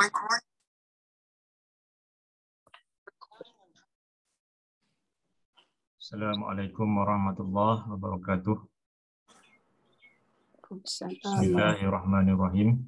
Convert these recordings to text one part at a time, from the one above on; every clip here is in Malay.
Assalamualaikum warahmatullahi wabarakatuh. Bismillahirrahmanirrahim.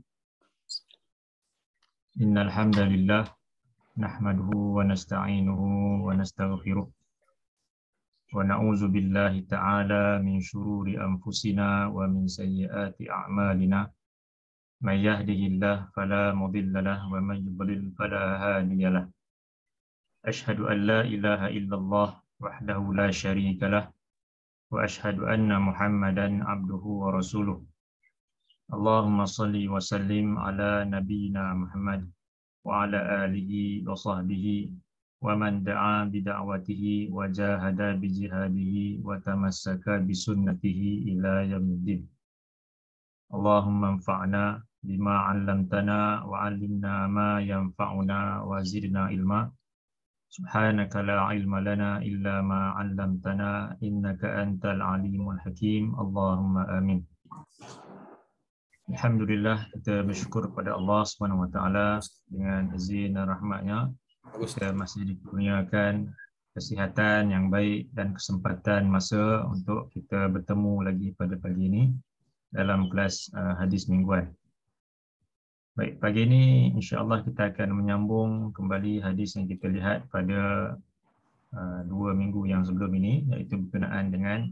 Innal hamdalillah nahmaduhu wa nasta'inuhu wa nastaghfiruh wa na'udzu billahi ta'ala min shururi anfusina wa min sayyiati a'malina. May yahdihillahu fala mudilla lahu wa may yudlil fala hadiya lahu. Asyhadu an la ilaha illallah wahdahu la syarika lah wa asyhadu anna Muhammadan abduhu wa rasuluh. Allahumma salli wa sallim ala nabiyyina Muhammad wa ala alihi wa sahbihi wa man da'a bi da'watihi wa jahada bi jihadihi wa tamassaka bi sunnatihi ila yaumiddin. Allahumma anfa'na bima 'allamtana wa 'allimna ma yanfa'una wa zidna ilma. Subhanaka la ilma lana illa ma 'allamtana innaka antal alimul hakim. Allahumma amin. Alhamdulillah, kita bersyukur kepada Allah Subhanahu wa taala dengan izin dan rahmatnya kita masih dikurniakan kesihatan yang baik dan kesempatan masa untuk kita bertemu lagi pada pagi ini dalam kelas hadis mingguan. Baik, pagi ini insya-Allah kita akan menyambung kembali hadis yang kita lihat pada 2 minggu yang sebelum ini, iaitu berkenaan dengan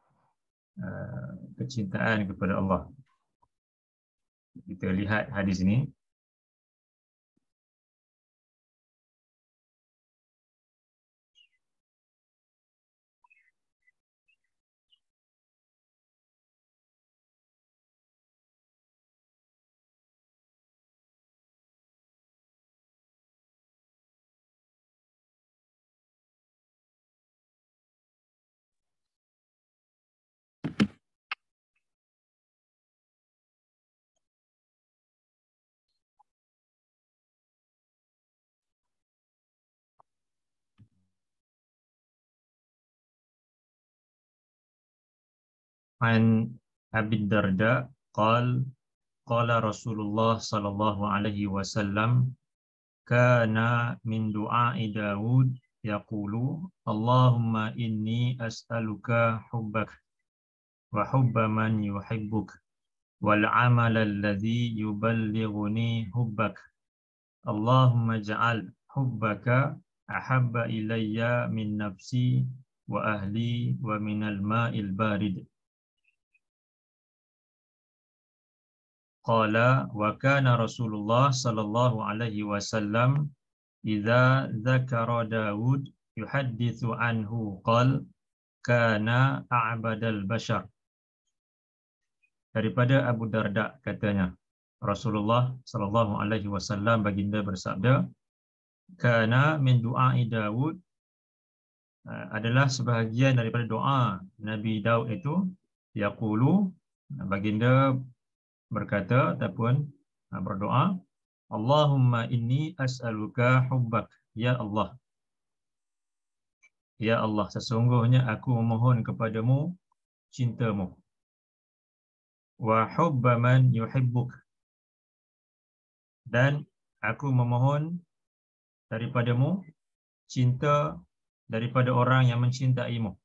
kecintaan kepada Allah. Kita lihat hadis ini. An Abi Darda qala Rasulullah sallallahu alaihi wasallam kana min du'a'i Daud yaqulu Allahumma inni as'aluka hubbak wa hubba man yuhibbuk wal 'amala alladhi yuballighuni hubbak. Allahumma ja'al hubbaka ahabba ilayya min nafsi wa ahli wa minal ma'il barid. Qala wa kana Rasulullah sallallahu alaihi wasallam idza dzakara Daud yuhadditsu anhu qala kana a'badal bashar. Daripada Abu Darda katanya, Rasulullah sallallahu alaihi wasallam baginda bersabda, kana min du'a'i Daud, adalah sebahagian daripada doa Nabi Daud itu, yaqulu, baginda berkata ataupun berdoa, Allahumma inni as'aluka hubbak, ya Allah. Ya Allah, sesungguhnya aku memohon kepadamu cintamu. Wa hubba man yuhibbuk, dan aku memohon daripadamu cinta daripada orang yang mencintaimu.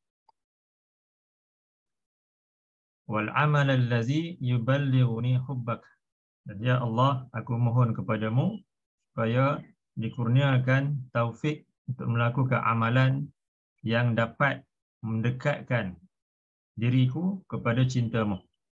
Wal amal allazi yuballighuni hubbak, dan ya Allah, aku mohon kepadamu supaya dikurniakan taufik untuk melakukan amalan yang dapat mendekatkan diriku kepada cintamu.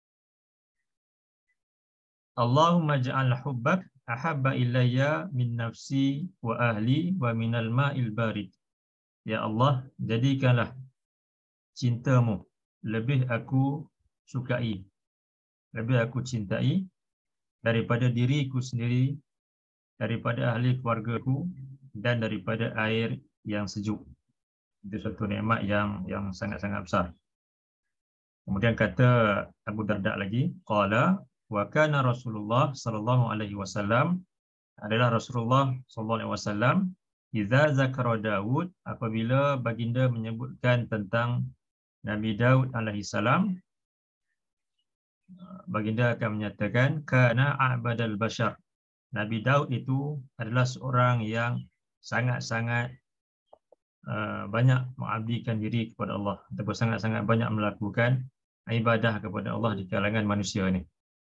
Allahumma ja'al hubbak ahabba ilayya min nafsi wa ahli wa minal ma'il barid. Ya Allah, jadikanlah cintamu lebih aku sukai, lebih aku cintai daripada diriku sendiri, daripada ahli keluargaku, dan daripada air yang sejuk. Itu satu nikmat yang sangat-sangat besar. Kemudian kata Abu Darda lagi, qala wa kana Rasulullah sallallahu alaihi wasallam, adalah Rasulullah sallallahu alaihi wasallam, idza zakara Daud, apabila baginda menyebutkan tentang Nabi Daud alaihi salam, baginda akan menyatakan kana a'badal bashar, Nabi Daud itu adalah seorang yang sangat-sangat banyak mengabdikan diri kepada Allah ataupun sangat-sangat banyak melakukan ibadah kepada Allah di kalangan manusia ini.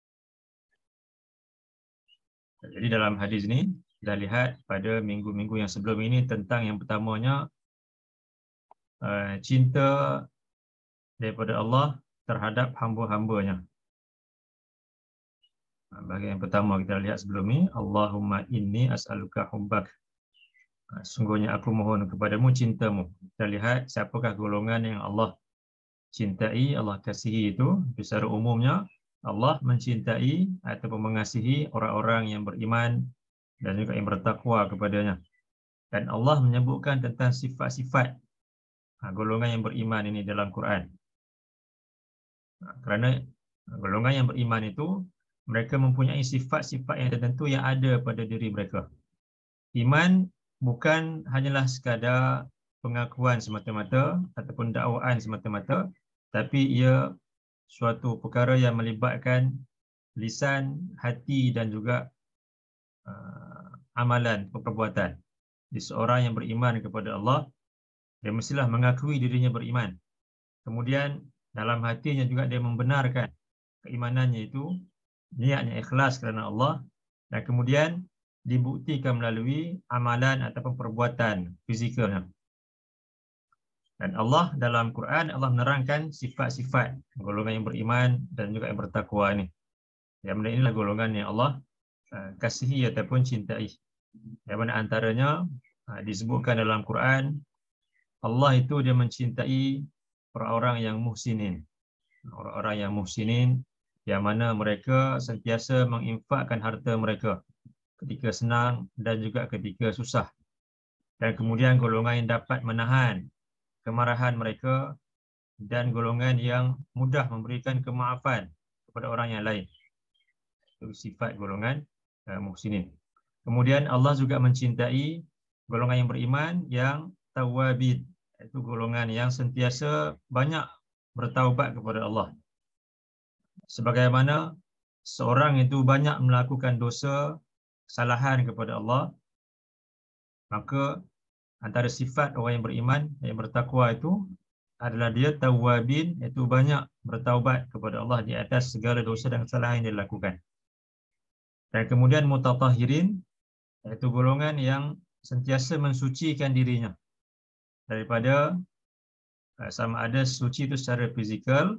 Jadi dalam hadis ini kita lihat pada minggu-minggu yang sebelum ini tentang yang pertamanya cinta daripada Allah terhadap hamba-hambanya. Bahagian yang pertama kita lihat sebelum ini, Allahumma inni as'aluka hubbak. Sungguhnya aku mohon kepadamu cintamu. Kita lihat siapakah golongan yang Allah cintai, Allah kasihi itu. Secara umumnya Allah mencintai ataupun mengasihi orang-orang yang beriman dan juga yang bertakwa kepadanya. Dan Allah menyebutkan tentang sifat-sifat golongan yang beriman ini dalam Quran. Kerana golongan yang beriman itu mereka mempunyai sifat-sifat yang tertentu yang ada pada diri mereka. Iman bukan hanyalah sekadar pengakuan semata-mata ataupun dakwaan semata-mata, tapi ia suatu perkara yang melibatkan lisan, hati dan juga amalan, perbuatan. Jadi seorang yang beriman kepada Allah, dia mestilah mengakui dirinya beriman. Kemudian dalam hatinya juga dia membenarkan keimanannya itu, niatnya ikhlas kerana Allah, dan kemudian dibuktikan melalui amalan ataupun perbuatan fizikalnya. Dan Allah dalam Quran, Allah menerangkan sifat-sifat golongan yang beriman dan juga yang bertakwa ini. Yang mana inilah golongan yang Allah kasihi ataupun cintai. Yang mana antaranya disebutkan dalam Quran, Allah itu dia mencintai orang-orang yang muhsinin. Orang-orang yang muhsinin, yang mana mereka sentiasa menginfakkan harta mereka ketika senang dan juga ketika susah. Dan kemudian golongan yang dapat menahan kemarahan mereka dan golongan yang mudah memberikan kemaafan kepada orang yang lain. Itu sifat golongan muhsinin. Kemudian Allah juga mencintai golongan yang beriman yang tawabin, iaitu golongan yang sentiasa banyak bertaubat kepada Allah. Sebagaimana seorang itu banyak melakukan dosa, kesalahan kepada Allah, maka antara sifat orang yang beriman, yang bertakwa itu adalah dia tawabin, iaitu banyak bertaubat kepada Allah di atas segala dosa dan kesalahan yang dia lakukan. Dan kemudian mutatahhirin, iaitu golongan yang sentiasa mensucikan dirinya daripada sama ada suci itu secara fizikal,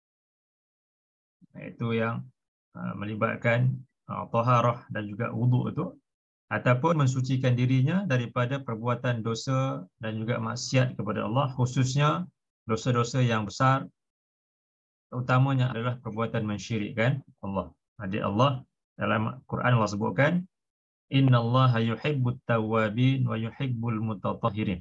iaitu yang melibatkan taharah dan juga wuduk itu, ataupun mensucikan dirinya daripada perbuatan dosa dan juga maksiat kepada Allah, khususnya dosa-dosa yang besar, utamanya adalah perbuatan mensyirikkan Allah. Jadi Allah dalam Quran Allah sebutkan, innallaha yuhibbut tawwabin wa yuhibbul mutatahhirin.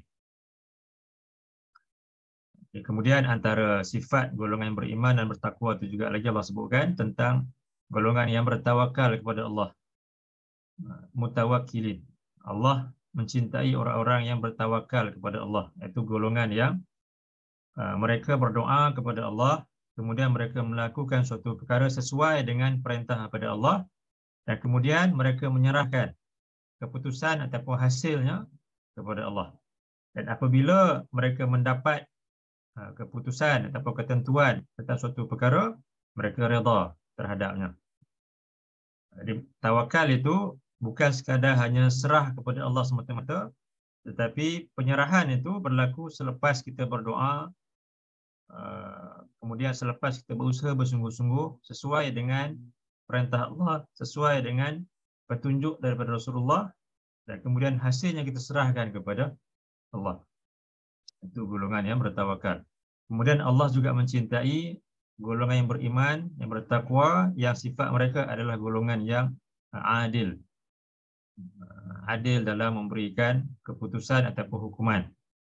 Kemudian antara sifat golongan yang beriman dan bertakwa itu juga lagi Allah sebutkan tentang golongan yang bertawakal kepada Allah. Mutawakkilin. Allah mencintai orang-orang yang bertawakal kepada Allah. Itu golongan yang mereka berdoa kepada Allah, kemudian mereka melakukan suatu perkara sesuai dengan perintah kepada Allah, dan kemudian mereka menyerahkan keputusan ataupun hasilnya kepada Allah. Dan apabila mereka mendapat keputusan ataupun ketentuan tentang suatu perkara, mereka redha terhadapnya. Jadi tawakal itu bukan sekadar hanya serah kepada Allah semata-mata, tetapi penyerahan itu berlaku selepas kita berdoa, kemudian selepas kita berusaha bersungguh-sungguh sesuai dengan perintah Allah, sesuai dengan petunjuk daripada Rasulullah, dan kemudian hasilnya kita serahkan kepada Allah. Itu golongan yang bertawakal. Kemudian Allah juga mencintai golongan yang beriman, yang bertakwa, yang sifat mereka adalah golongan yang adil. Adil dalam memberikan keputusan ataupun hukuman.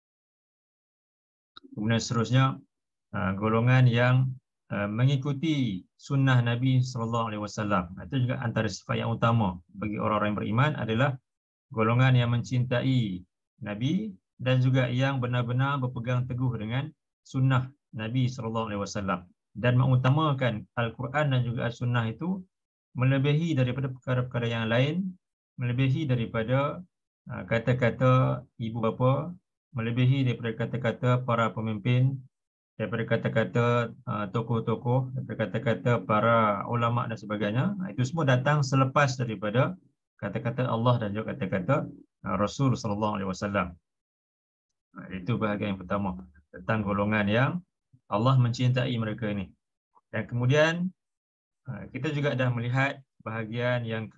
Kemudian seterusnya, golongan yang mengikuti sunnah Nabi SAW. Itu juga antara sifat yang utama bagi orang-orang yang beriman adalah golongan yang mencintai Nabi dan juga yang benar-benar berpegang teguh dengan sunnah Nabi SAW dan mengutamakan Al-Quran dan juga As-Sunnah itu melebihi daripada perkara-perkara yang lain melebihi daripada kata-kata ibu bapa, melebihi daripada kata-kata para pemimpin, daripada kata-kata tokoh-tokoh, daripada kata-kata para ulama dan sebagainya. Itu semua datang selepas daripada kata-kata Allah dan juga kata-kata Rasul sallallahu alaihi wasallam. Itu bahagian yang pertama tentang golongan yang Allah mencintai mereka ini. Dan kemudian kita juga dah melihat bahagian yang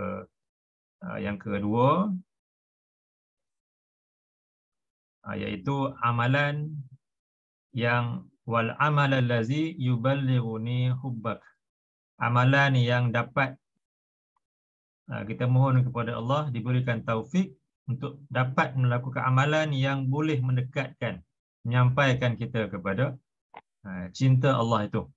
kedua, iaitu amalan yang wal amal allazi yuballighuni hubbak. Amalan yang dapat kita mohon kepada Allah diberikan taufik untuk dapat melakukan amalan yang boleh mendekatkan, menyampaikan kita kepada cinta Allah itu.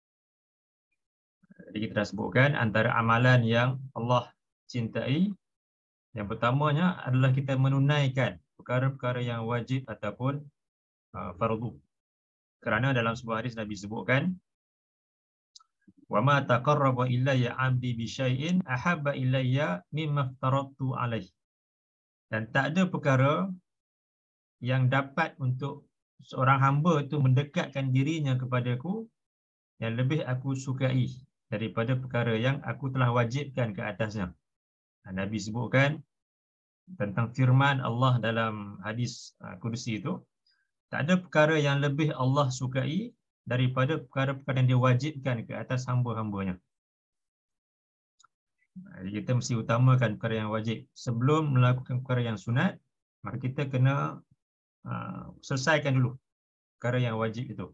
Jadi kita dah sebutkan antara amalan yang Allah cintai, yang pertamanya adalah kita menunaikan perkara-perkara yang wajib ataupun fardu. Kerana dalam sebuah hadis Nabi sebutkan, wa ma taqarraba ilayya 'abdi bi syai'in ahabba ilayya mimma aftaradtu 'alaihi. Dan tak ada perkara yang dapat untuk seorang hamba itu mendekatkan dirinya kepadaku yang lebih aku sukai daripada perkara yang aku telah wajibkan ke atasnya. Nabi sebutkan tentang firman Allah dalam hadis kursi itu, tak ada perkara yang lebih Allah sukai daripada perkara-perkara yang dia wajibkan ke atas hamba-hambanya. Jadi kita mesti utamakan perkara yang wajib. Sebelum melakukan perkara yang sunat, maka kita kena selesaikan dulu perkara yang wajib itu.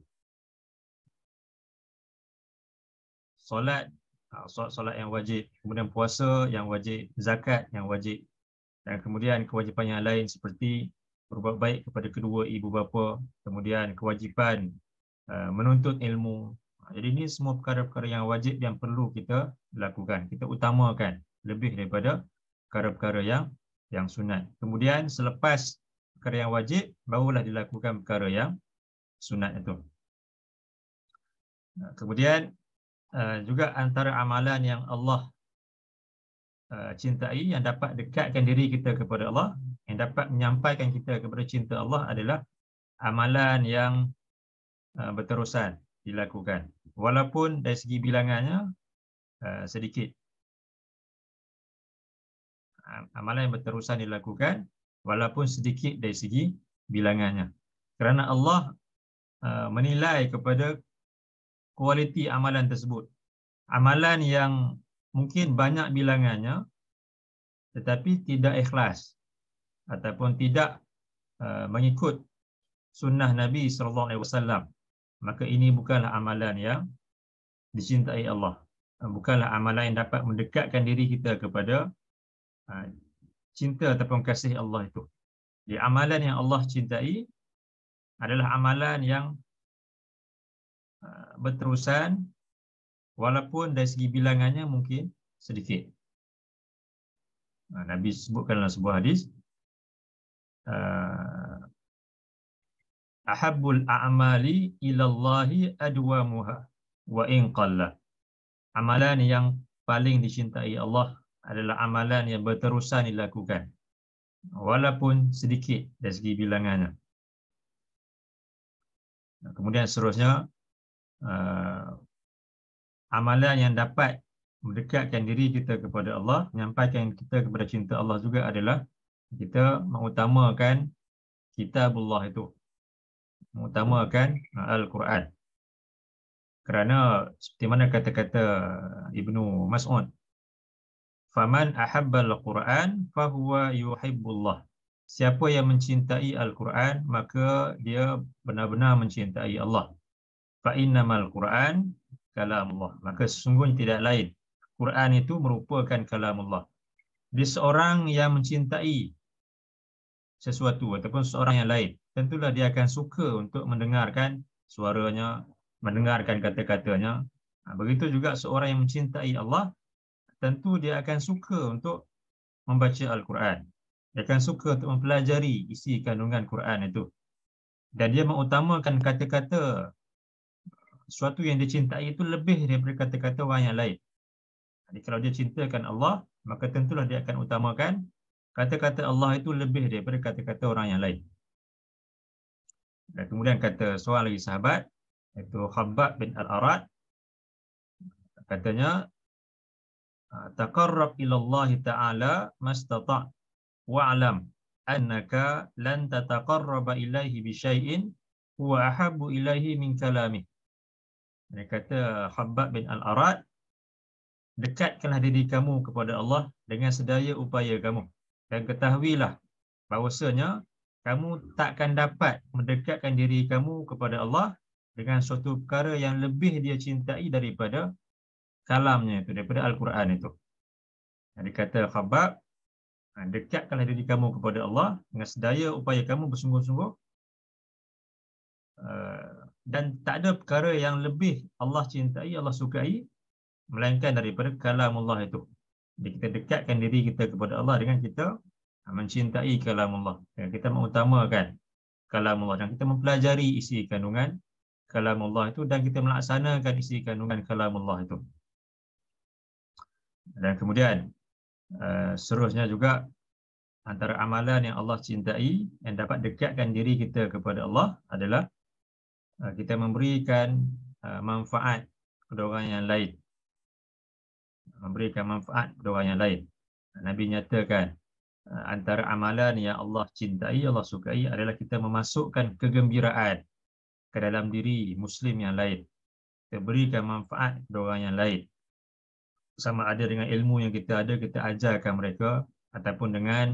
Solat yang wajib, kemudian puasa yang wajib, zakat yang wajib, dan kemudian kewajipan yang lain seperti berbuat baik kepada kedua ibu bapa, kemudian kewajipan menuntut ilmu. Jadi ini semua perkara-perkara yang wajib yang perlu kita lakukan. Kita utamakan lebih daripada perkara-perkara yang sunat. Kemudian selepas perkara yang wajib, barulah dilakukan perkara yang sunat itu. Kemudian juga antara amalan yang Allah cintai, yang dapat dekatkan diri kita kepada Allah, yang dapat menyampaikan kita kepada cinta Allah adalah amalan yang berterusan dilakukan, walaupun dari segi bilangannya sedikit. Amalan yang berterusan dilakukan walaupun sedikit dari segi bilangannya, kerana Allah menilai kepada kualiti amalan tersebut. Amalan yang mungkin banyak bilangannya tetapi tidak ikhlas ataupun tidak mengikut sunnah Nabi SAW, maka ini bukanlah amalan yang dicintai Allah. Bukanlah amalan yang dapat mendekatkan diri kita kepada cinta ataupun kasih Allah itu. Jadi amalan yang Allah cintai adalah amalan yang berterusan walaupun dari segi bilangannya mungkin sedikit. Nabi sebutkan dalam sebuah hadis, ahabbul a'mali ilallahi adwamuha wa in qalla. Amalan yang paling dicintai Allah adalah amalan yang berterusan dilakukan walaupun sedikit dari segi bilangannya. Kemudian seterusnya, amalan yang dapat mendekatkan diri kita kepada Allah, menyampaikan kita kepada cinta Allah juga adalah kita mengutamakan kitabullah itu, mengutamakan Al-Quran. Kerana seperti mana kata-kata Ibnu Mas'ud, faman ahabbal Quran fahuwa yuhibbullah. Siapa yang mencintai Al-Quran, maka dia benar-benar mencintai Allah. Fa innamal Quran kalamullah. Maka sesungguhnya tidak lain, Quran itu merupakan kalamullah. Dia seorang yang mencintai sesuatu ataupun seorang yang lain, tentulah dia akan suka untuk mendengarkan suaranya, mendengarkan kata-katanya. Begitu juga seorang yang mencintai Allah, tentu dia akan suka untuk membaca Al-Quran. Dia akan suka untuk mempelajari isi kandungan Quran itu. Dan dia mengutamakan kata-kata sesuatu yang dia cintai itu lebih daripada kata-kata orang yang lain. Jadi kalau dia cintakan Allah, maka tentulah dia akan utamakan kata-kata Allah itu lebih daripada kata-kata orang yang lain. Dan kemudian kata seorang lagi sahabat, iaitu Khabbab bin Al-Arad, katanya, taqarrab ila Allah Ta'ala mastata' wa'lam annaka lan tataqarraba ilaihi bi syai'in huwa ahabbu ilaihi min kalamih. Dia kata Khabbab bin Al-Arad, dekatkanlah diri kamu kepada Allah dengan sedaya upaya kamu, dan ketahuilah bahawasanya kamu takkan dapat mendekatkan diri kamu kepada Allah dengan suatu perkara yang lebih dia cintai daripada kalamnya itu, daripada Al-Quran itu. Dia kata Khabbab, dekatkanlah diri kamu kepada Allah dengan sedaya upaya kamu bersungguh-sungguh, dan tak ada perkara yang lebih Allah cintai, Allah sukai, melainkan daripada kalamullah itu. Jadi kita dekatkan diri kita kepada Allah dengan kita mencintai kalamullah. Kita mengutamakan kalamullah dan kita mempelajari isi kandungan kalamullah itu, dan kita melaksanakan isi kandungan kalamullah itu. Dan kemudian seterusnya juga, antara amalan yang Allah cintai yang dapat dekatkan diri kita kepada Allah adalah kita memberikan manfaat kepada orang yang lain. Memberikan manfaat kepada orang yang lain. Nabi nyatakan antara amalan yang Allah cintai, Allah sukai adalah kita memasukkan kegembiraan ke dalam diri Muslim yang lain. Kita berikan manfaat kepada orang yang lain. Sama ada dengan ilmu yang kita ada, kita ajarkan mereka, ataupun dengan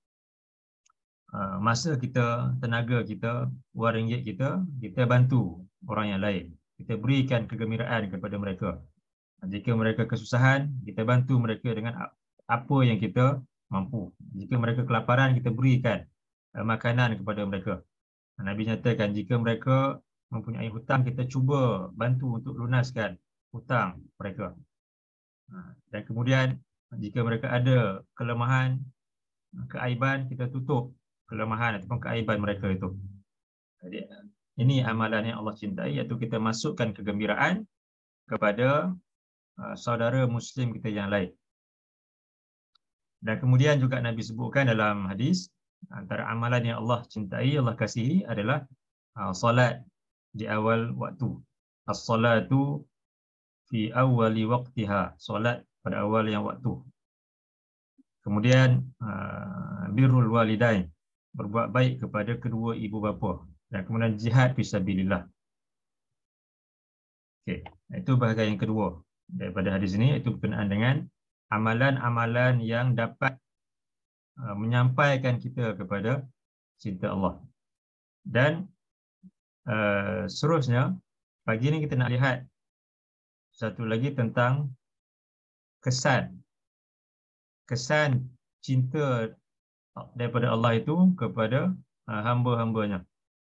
masa kita, tenaga kita, wang ringgit kita, kita bantu orang yang lain. Kita berikan kegembiraan kepada mereka. Jika mereka kesusahan, kita bantu mereka dengan apa yang kita mampu. Jika mereka kelaparan, kita berikan makanan kepada mereka. Nabi nyatakan jika mereka mempunyai hutang, kita cuba bantu untuk lunaskan hutang mereka. Dan kemudian jika mereka ada kelemahan, keaiban, kita tutup kelemahan ataupun keaiban mereka itu. Jadi ini amalan yang Allah cintai, iaitu kita masukkan kegembiraan kepada saudara Muslim kita yang lain. Dan kemudian juga Nabi sebutkan dalam hadis, antara amalan yang Allah cintai, Allah kasihi adalah salat di awal waktu. As-salatu fi awali waqtiha, salat pada awal yang waktu. Kemudian birrul walidain, berbuat baik kepada kedua ibu bapa, dan kemudian jihad fisabilillah. Okey, itu bahagian yang kedua daripada hadis ini, iaitu berkenaan dengan amalan-amalan yang dapat menyampaikan kita kepada cinta Allah. Dan seterusnya, pagi ini kita nak lihat satu lagi tentang kesan cinta daripada Allah itu kepada hamba-hambanya.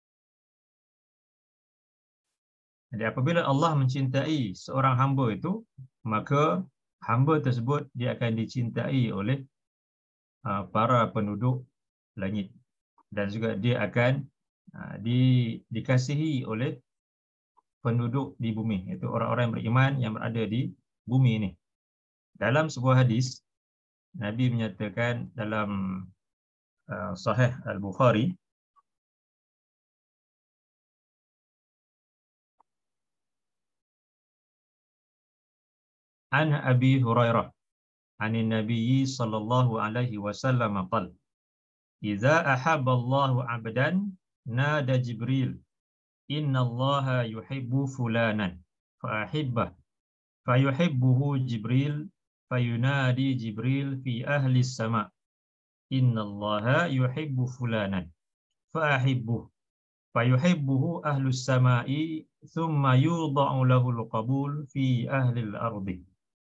Jadi apabila Allah mencintai seorang hamba itu, maka hamba tersebut dia akan dicintai oleh para penduduk langit, dan juga dia akan dikasihi oleh penduduk di bumi, iaitu orang-orang yang beriman yang berada di bumi ini. Dalam sebuah hadis, Nabi menyatakan dalam Sahih Al-Bukhari, an Abi Hurairah anin Nabi sallallahu alaihi wasallam qala, idza ahabba Allahu 'abdan nada Jibril, inna Allaha yuhibbu fulanan fa ahibbah, fa yuhibbuhu Jibril, fayunadi Jibril fi ahli as-sama', inna Allaha yuhibbu fulanan fa ahibbuh, fa yuhibbuhu ahli as-sama'i, thumma yudha'u lahu al-qabul fi ahli al-ardi.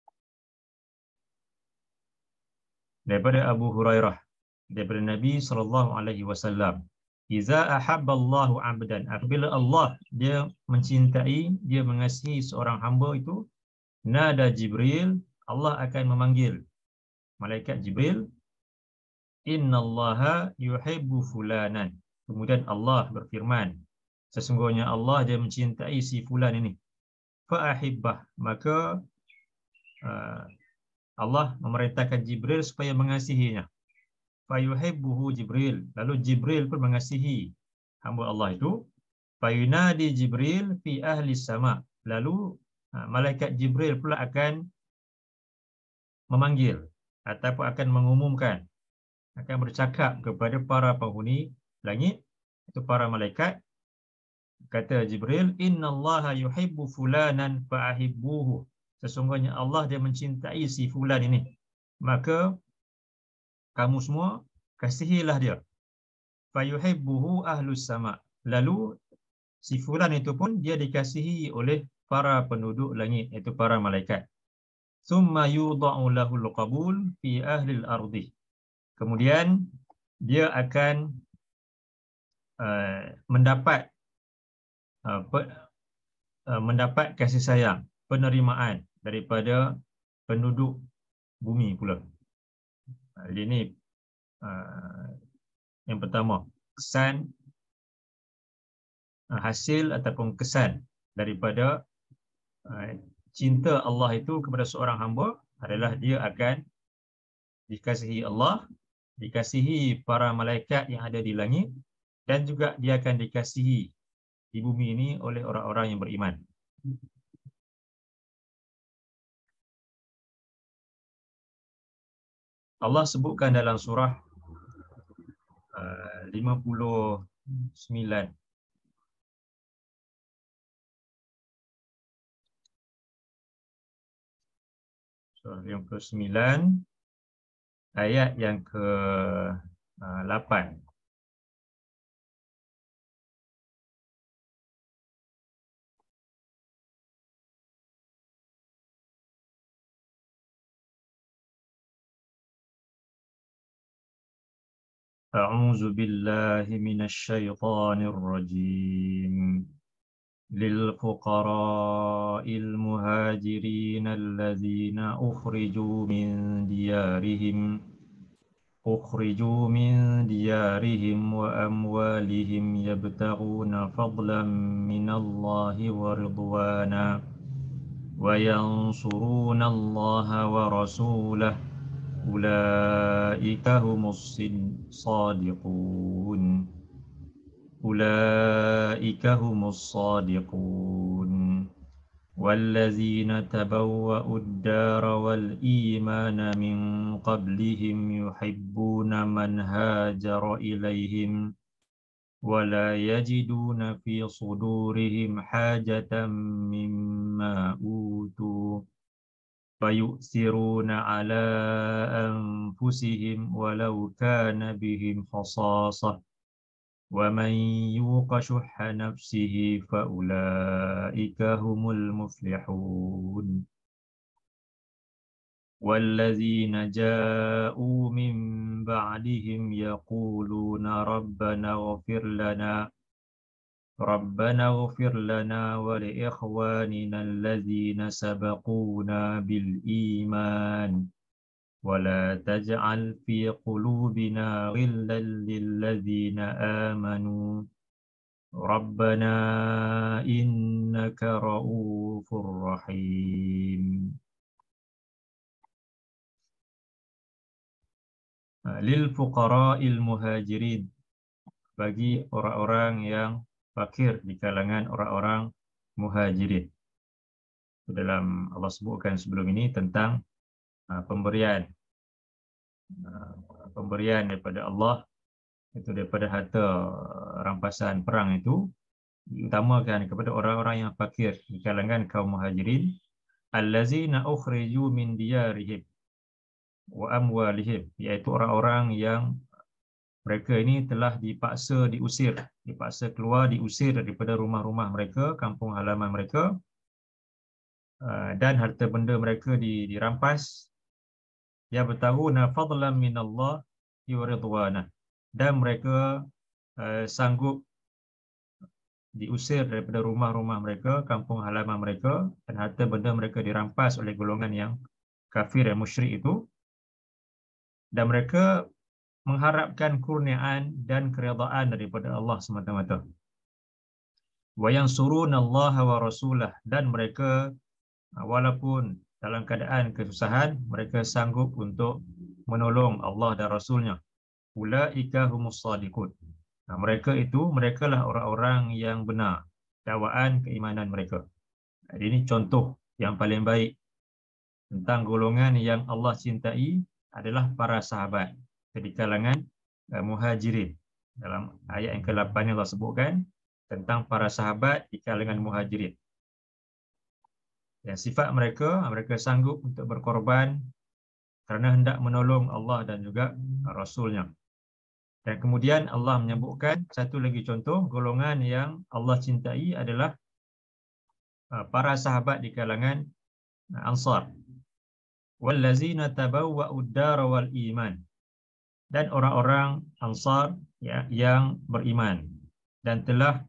Daripada Abu Hurairah, daripada Nabi SAW, iza ahabballahu abdan, apabila Allah dia mencintai, dia mengasihi seorang hamba itu, nada Jibril, Allah akan memanggil malaikat Jibril, innallaha yuhibbu fulanan, kemudian Allah berfirman, sesungguhnya Allah dia mencintai si fulan ini, fa ahibbah, maka Allah memerintahkan Jibril supaya mengasihinya. Fayuhibbuhu Jibril. Lalu Jibril pun mengasihi hamba Allah itu. Fayunadi Jibril fi ahli sama. Lalu malaikat Jibril pula akan memanggil ataupun akan mengumumkan, akan bercakap kepada para penghuni langit, itu para malaikat. Kata Jibril, innallaha yuhibbu fulanan fa'ahibbuhu. Sesungguhnya Allah dia mencintai si fulan ini, maka kamu semua kasihilah dia. Fayuhibbuhu ahlus sama. Lalu si fulan itu pun dia dikasihi oleh para penduduk langit, iaitu para malaikat. Thumma yudha'u lahul qabul fi ahlil ardi. Kemudian dia akan mendapat kasih sayang, penerimaan daripada penduduk bumi pula. Jadi ini yang pertama, kesan, hasil ataupun kesan daripada cinta Allah itu kepada seorang hamba adalah dia akan dikasihi Allah, dikasihi para malaikat yang ada di langit, dan juga dia akan dikasihi di bumi ini oleh orang-orang yang beriman. Allah sebutkan dalam surah 59 surah 59 ayat yang ke-8. A'udzu billahi minasy syaithanir rajim. Lilfuqara'il muhajirin alladzina ukhriju min diyarihim wa amwalihim yabtaghuna fadlan minallahi wa ridwana wa yansuruna Allaha wa rasulahu ulaika humus sadiqun wallazina tabawwa'u ad-dara wal imana min qablihim yuhibbuna man hajara ilaihim wa la yajiduna fi sudurihim hajatan mimma utu fayu'thiruna ala anfusihim walau kana bihim khasasah wa man yuqa shuhha nafsihi fa ulaika humul muflihun. Wallazina ja'u min ba'dihim yaquluna rabbana ighfir lana wa li ikhwanina allazina sabaquna bil iman wa la taj'al fi qulubina ghillan lil ladzina amanu rabbana innaka ra'ufur rahim. Lil fuqara'il muhajirin, bagi orang-orang yang fakir di kalangan orang-orang muhajirin. Dalam Allah sebutkan sebelum ini tentang pemberian daripada Allah, itu daripada harta rampasan perang itu diutamakan kepada orang-orang yang fakir di kalangan kaum muhajirin, allazina ukhriju min diyarihim wa amwalihim, iaitu orang-orang yang mereka ini telah dipaksa keluar, diusir daripada rumah-rumah mereka, kampung halaman mereka, dan harta benda mereka dirampas. Ya bertahuna fadlan minallah wa ridwana, dan mereka sanggup diusir daripada rumah-rumah mereka, kampung halaman mereka, dan harta benda mereka dirampas oleh golongan yang kafir dan musyrik itu, dan mereka mengharapkan kurniaan dan keredaan daripada Allah semata-mata. Wa yansuruna Allah wa rasulah, dan mereka walaupun dalam keadaan kesusahan, mereka sanggup untuk menolong Allah dan Rasulnya. Ulaika humus shadiqun. Nah, mereka lah orang-orang yang benar dakwaan keimanan mereka. Jadi ini contoh yang paling baik tentang golongan yang Allah cintai adalah para sahabat di kalangan muhajirin. Dalam ayat yang ke-8 Allah sebutkan tentang para sahabat di kalangan muhajirin. Yang sifat mereka sanggup untuk berkorban kerana hendak menolong Allah dan juga Rasulnya. Dan kemudian Allah menyebutkan satu lagi contoh golongan yang Allah cintai adalah para sahabat di kalangan Ansar. Wallazina tabawwa'ud dara wal iman. Dan orang-orang Ansar ya, yang beriman dan telah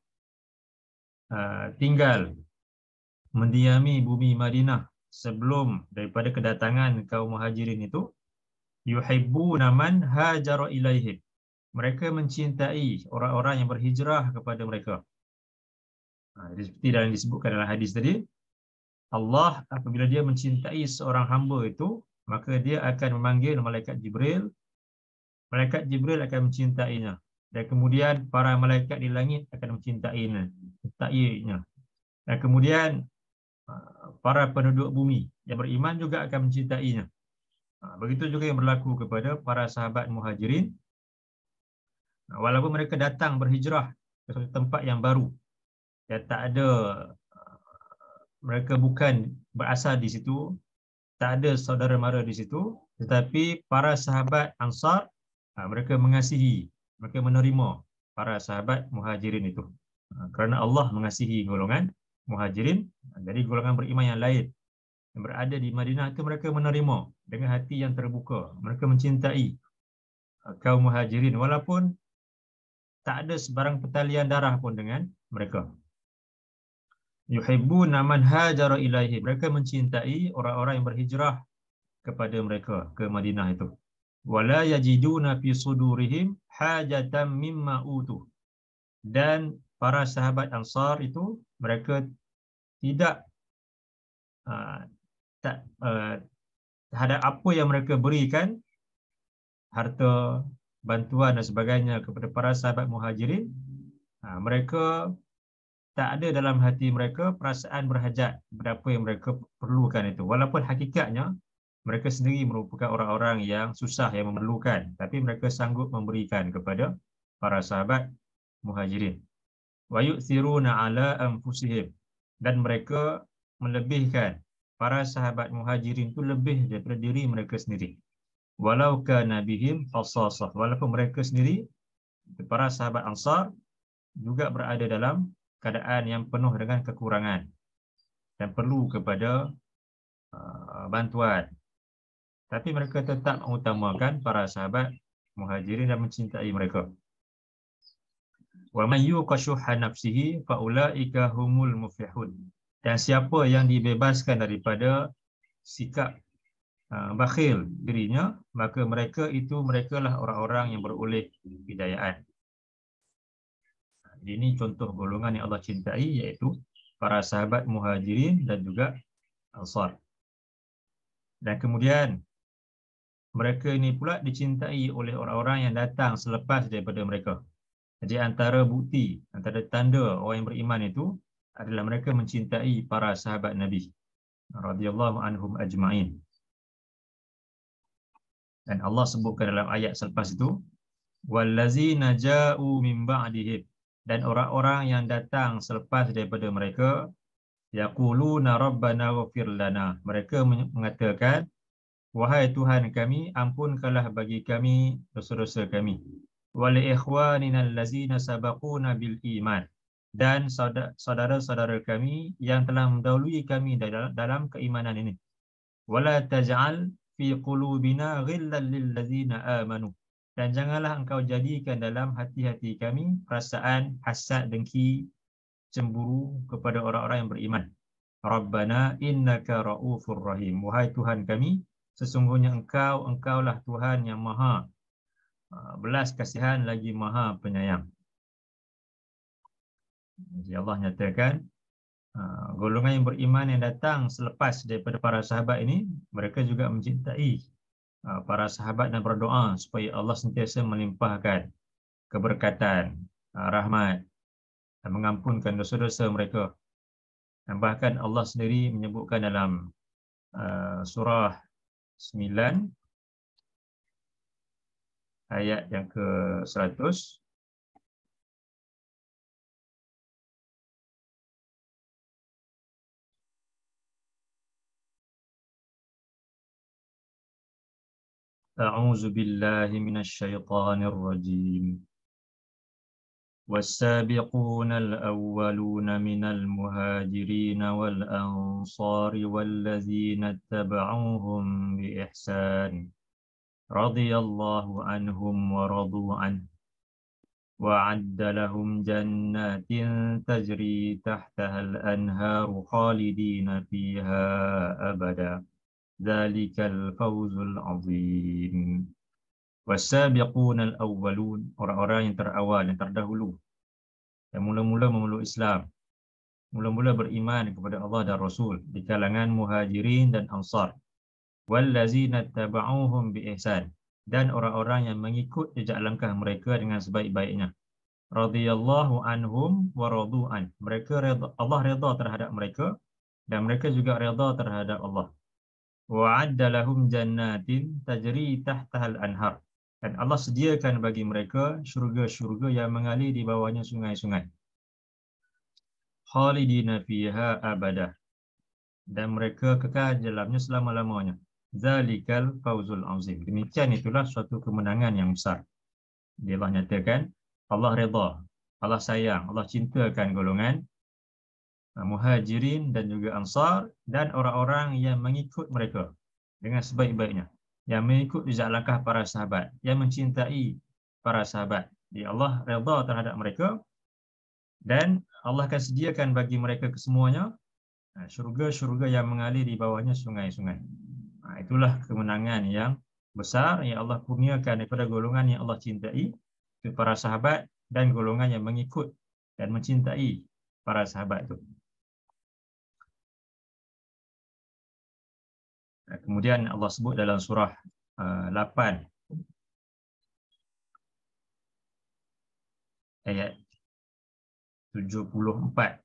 tinggal mendiami bumi Madinah sebelum daripada kedatangan kaum Muhajirin itu, yuhibbuna man hajara ilaihim. Mereka mencintai orang-orang yang berhijrah kepada mereka. Seperti yang disebutkan dalam hadis tadi, Allah apabila dia mencintai seorang hamba itu, maka dia akan memanggil malaikat Jibril. Malaikat Jibril akan mencintainya. Dan kemudian para malaikat di langit akan mencintainya. Dan kemudian para penduduk bumi yang beriman juga akan mencintainya. Begitu juga yang berlaku kepada para sahabat muhajirin. Walaupun mereka datang berhijrah ke suatu tempat yang baru, ya, tak ada, mereka bukan berasal di situ, tak ada saudara mara di situ, tetapi para sahabat Ansar, mereka mengasihi, mereka menerima para sahabat muhajirin itu. Kerana Allah mengasihi golongan muhajirin, jadi golongan beriman yang lain yang berada di Madinah itu mereka menerima dengan hati yang terbuka. Mereka mencintai kaum muhajirin walaupun tak ada sebarang pertalian darah pun dengan mereka. Yuhibbuna man hajara ilaihi. Mereka mencintai orang-orang yang berhijrah kepada mereka ke Madinah itu. Wala yajiduna fi sudurihim hajatan mimma utuh. Dan para sahabat Ansar itu mereka tidak terhadap apa yang mereka berikan, harta, bantuan dan sebagainya kepada para sahabat muhajirin, mereka tak ada dalam hati mereka perasaan berhajat kepada apa yang mereka perlukan itu. Walaupun hakikatnya mereka sendiri merupakan orang-orang yang susah, yang memerlukan, tapi mereka sanggup memberikan kepada para sahabat muhajirin. Wa yu'thiruna ala anfusihim. Dan mereka melebihkan, para sahabat muhajirin itu lebih daripada diri mereka sendiri. Walau kana bihim khassasah. Walaupun mereka sendiri, para sahabat Ansar, juga berada dalam keadaan yang penuh dengan kekurangan dan perlu kepada bantuan. Tapi mereka tetap mengutamakan para sahabat muhajirin dan mencintai mereka. Wa man yuqa shuhha nafsihi fa ulaika humul muflihun. Dan siapa yang dibebaskan daripada sikap bakhil dirinya, maka merekalah orang-orang yang beroleh hidayah. Ini contoh golongan yang Allah cintai, iaitu para sahabat muhajirin dan juga Ansar. Dan kemudian mereka ini pula dicintai oleh orang-orang yang datang selepas daripada mereka. Jadi antara bukti, antara tanda orang yang beriman itu adalah mereka mencintai para sahabat Nabi radhiyallahu anhum ajma'in. Dan Allah sebutkan dalam ayat selepas itu, wallazina ja'u min ba'dihim. Dan orang-orang yang datang selepas daripada mereka, yaquluna rabbana ighfir lana. Mereka mengatakan, wahai Tuhan kami, ampunkanlah bagi kami dosa-dosa kami. Wa li ikhwanina allazina sabaquna bil iman. Dan saudara-saudara kami yang telah mendahului kami dalam keimanan ini. Wala taj'al fi qulubina ghillan lil ladzina amanu. Dan janganlah engkau jadikan dalam hati-hati kami perasaan hasad, dengki, cemburu kepada orang-orang yang beriman. Rabbana innaka raufur rahim. Wahai Tuhan kami, sesungguhnya engkaulah Tuhan yang maha belas kasihan lagi maha penyayang. Jadi Allah nyatakan golongan yang beriman yang datang selepas daripada para sahabat ini, mereka juga mencintai para sahabat dan berdoa supaya Allah sentiasa melimpahkan keberkatan, rahmat dan mengampunkan dosa-dosa mereka. Dan bahkan Allah sendiri menyebutkan dalam surah 9 ayat yang ke-100, A'udzu billahi minasy syaithanir rajim. والسابقون الأولون من المهاجرين والأنصار والذين اتبعوهم بإحسان رضي الله عنهم ورضوا عنه وأعد لهم جنات تجري تحتها الأنهار خالدين فيها أبدا ذلك الفوز العظيم. والسابقون الأولون, orang-orang yang terawal, yang terdahulu, yang mula-mula memeluk Islam, mula-mula beriman kepada Allah dan Rasul di kalangan muhajirin dan ansar. Wallazina taba'uhum bi ihsan, dan orang-orang yang mengikut jejak langkah mereka dengan sebaik-baiknya. Radhiyallahu anhum wa radu an, mereka redha, Allah redha terhadap mereka dan mereka juga redha terhadap Allah. Wa adda lahum jannatin tajri tahtaha al-anhar, dan Allah sediakan bagi mereka syurga-syurga yang mengalir di bawahnya sungai-sungai. Khalidina fiha abada, dan mereka kekal dalamnya selama-lamanya. Zalikal fawzul azim, demikian itulah suatu kemenangan yang besar. Dia Allah nyatakan Allah redha, Allah sayang, Allah cintakan golongan muhajirin dan juga ansar dan orang-orang yang mengikut mereka dengan sebaik-baiknya, yang mengikut jejak langkah para sahabat, yang mencintai para sahabat. Dia Allah redha terhadap mereka dan Allah akan sediakan bagi mereka kesemuanya syurga-syurga yang mengalir di bawahnya sungai-sungai. Itulah kemenangan yang besar yang Allah kurniakan daripada golongan yang Allah cintai, itu para sahabat, dan golongan yang mengikut dan mencintai para sahabat itu. Kemudian Allah sebut dalam surah 8 ayat 74.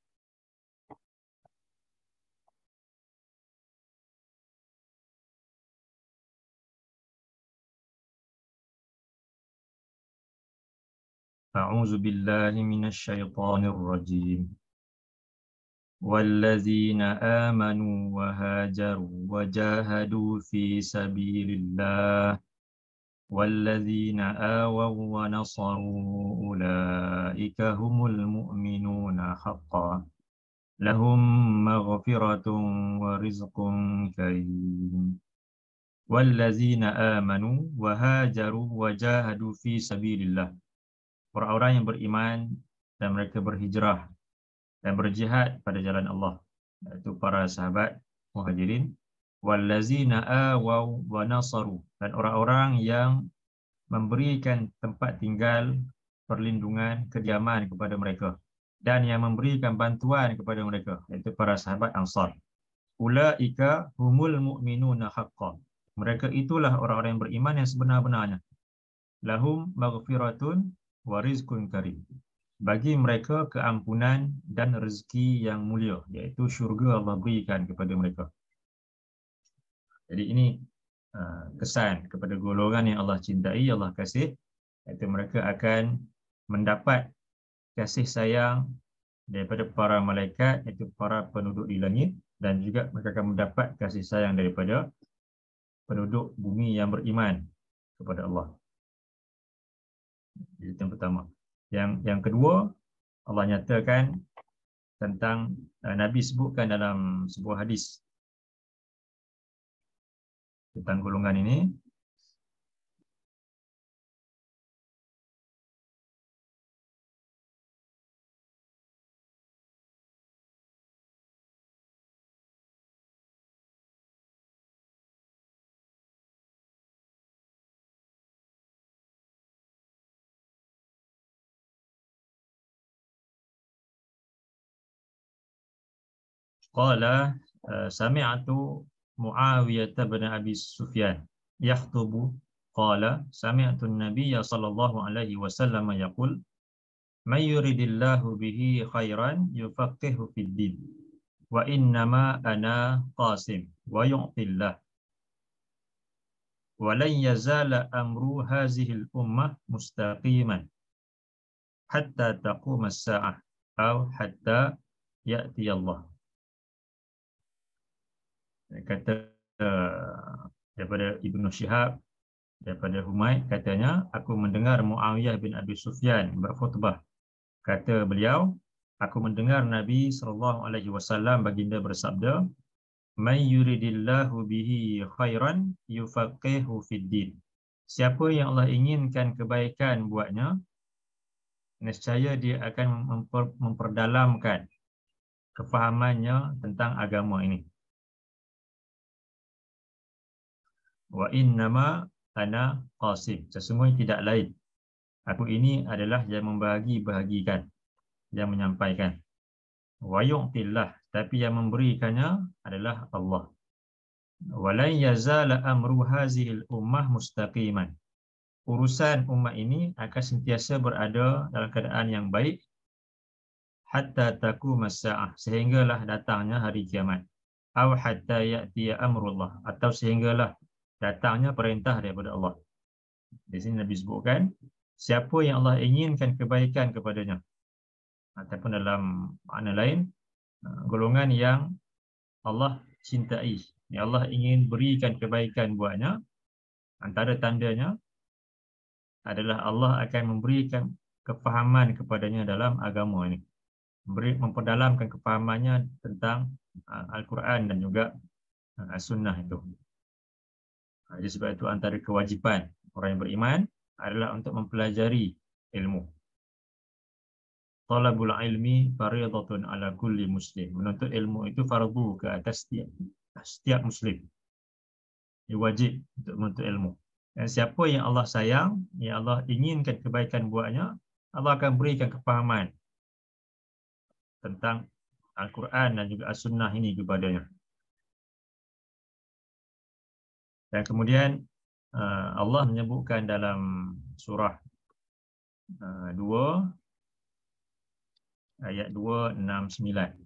A'udzu billahi minasy syaithanir rajim. والذين آمنوا وهاجروا وجاهدوا في سبيل الله والذين آووا ونصروا أولئك هم المؤمنون حقا لهم مغفرة ورزق كريم. والذين آمنوا وهاجروا وجاهدوا في سبيل الله, orang-orang yang beriman dan mereka berhijrah dan berjihad pada jalan Allah, iaitu para sahabat muhajirin. Wallazina awaw wa nasaru, dan orang-orang yang memberikan tempat tinggal, perlindungan, kediaman kepada mereka dan yang memberikan bantuan kepada mereka, iaitu para sahabat ansar. Ulaika humul mu'minuna haqqan, mereka itulah orang-orang yang beriman yang sebenar-benarnya. Lahum maghfiratun wa rizqun karim, bagi mereka keampunan dan rezeki yang mulia, iaitu syurga Allah berikan kepada mereka. Jadi ini kesan kepada golongan yang Allah cintai, Allah kasih, iaitu mereka akan mendapat kasih sayang daripada para malaikat, iaitu para penduduk di langit, dan juga mereka akan mendapat kasih sayang daripada penduduk bumi yang beriman kepada Allah. Itu yang pertama. Yang kedua, Allah nyatakan tentang Nabi sebutkan dalam sebuah hadis tentang golongan ini. qala sami'tu Muawiyah bin Abi Sufyan yakhutubu qala sami'tu an-nabiyya sallallahu alaihi wasallam yaqul may yuridillahu bihi khairan yufaqihu fid din wa innama ana qasim wa yu'tillah wa lan yazala amru hadhihi al-ummah mustaqiman hatta taqum as-sa'ah atau hatta ya'ti Allah. Kata daripada Ibnu Syihab, daripada Humaid, katanya aku mendengar Muawiyah bin Abi Sufyan berkhutbah. Kata beliau, aku mendengar Nabi SAW baginda bersabda, "May yuridillahu bihi khairan yufaqihu fid din." Siapa yang Allah inginkan kebaikan buatnya, nescaya dia akan memperdalamkan kefahamannya tentang agama ini. Wa innama ana qasim. Sesungguhnya tidak lain. Aku ini adalah yang membagi-bahagikan, yang menyampaikan. Wa yu'tillah, tapi yang memberikannya adalah Allah. Wa lan yazala amru hazihil ummah mustaqiman. Urusan umat ini akan sentiasa berada dalam keadaan yang baik hatta taqumas saah, sehinggalah datangnya hari kiamat. Aw hatta ya'tiya amrullah, atau sehinggalah datangnya perintah daripada Allah. Di sini Nabi sebutkan siapa yang Allah inginkan kebaikan kepadanya, ataupun dalam makna lain golongan yang Allah cintai, yang Allah ingin berikan kebaikan buatnya, antara tandanya adalah Allah akan memberikan kefahaman kepadanya dalam agama ini, memperdalamkan kefahamannya tentang Al-Quran dan juga As-Sunnah itu. Jadi sebab itu antara kewajipan orang yang beriman adalah untuk mempelajari ilmu. Talabul ilmi fardhatun ala kulli muslim. Menuntut ilmu itu fardu ke atas setiap muslim. Dia wajib untuk menuntut ilmu. Dan siapa yang Allah sayang, yang Allah inginkan kebaikan buatnya, Allah akan berikan kefahaman tentang Al-Quran dan juga As-Sunnah ini kepadanya. Dan kemudian Allah menyebutkan dalam surah 2 ayat 269.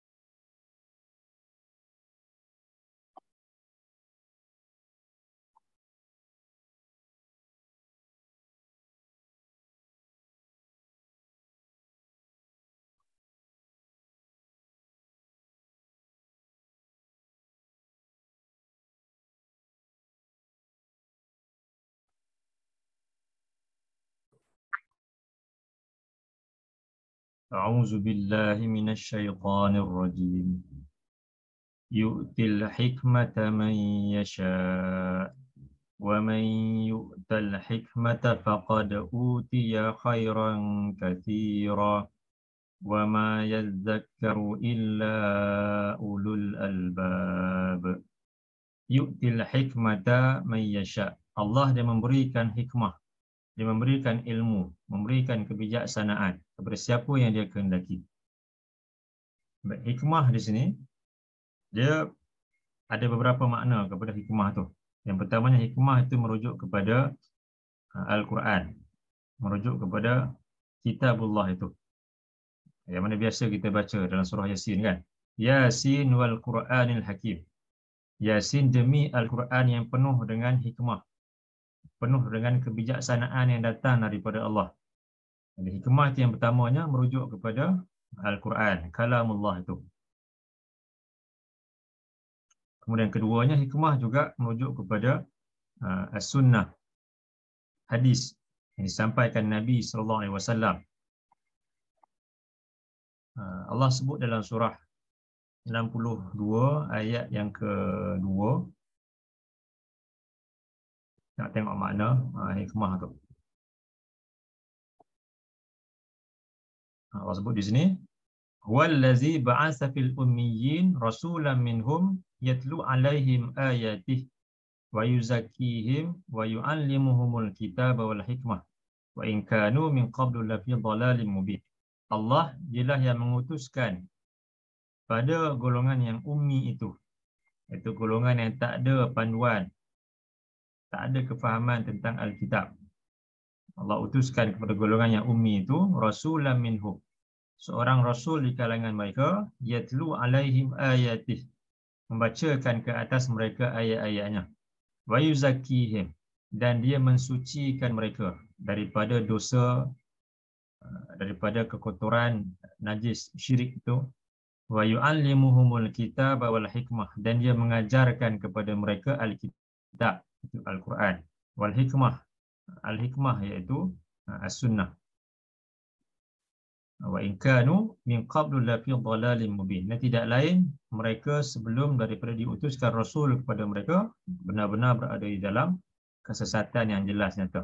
A'udzu billahi minasy syaithanir rajim. Yu'til hikmata man yasha' wa man yu'tal hikmata faqad utiya khairan katsira wa ma yadhakkaru illa ulul albab. Yu'til hikmata man yasha'. Allah dia memberikan hikmah, dia memberikan ilmu, memberikan kebijaksanaan kepada siapa yang dia kehendaki. Hikmah di sini dia ada beberapa makna kepada hikmah tu. Yang pertamanya, hikmah itu merujuk kepada Al-Quran, merujuk kepada kitabullah itu, yang mana biasa kita baca dalam surah Yasin kan. Yasin wal Quranil Hakim. Yasin demi Al-Quran yang penuh dengan hikmah, penuh dengan kebijaksanaan yang datang daripada Allah. Jadi hikmah itu yang pertamanya merujuk kepada Al-Quran, kalamullah itu. Kemudian keduanya, hikmah juga merujuk kepada As-Sunnah, hadis yang disampaikan Nabi SAW. Allah sebut dalam surah 62 ayat yang kedua. Nak tengok makna hikmah tu. Allah sebut di sini, huwallazi ba'atsa fil ummiyyin rasulan minhum yatlu 'alaihim ayatihi wa yuzakkihim wa yu'allimuhumul kitaba wal hikmah wa in kanu min qablu lafi dhalalin mubin. Allah dialah yang mengutuskan pada golongan yang ummi itu, iaitu golongan yang tak ada panduan, tak ada kefahaman tentang Alkitab. Allah utuskan kepada golongan yang ummi itu rasulan minhum, seorang rasul di kalangan mereka, yatlu alaihim ayatih, membacakan ke atas mereka ayat-ayatnya, wa yuzakkihim, dan dia mensucikan mereka daripada dosa, daripada kekotoran najis syirik itu, wa yu'allimuhumul kitab wal hikmah, dan dia mengajarkan kepada mereka al-kitab, itu Al-Quran, wal hikmah, al-hikmah iaitu as-sunnah. Wa in kanu min qablu la fi dhalalin mubin, dan tidak lain mereka sebelum daripada diutuskan rasul kepada mereka benar-benar berada di dalam kesesatan yang jelas nyata.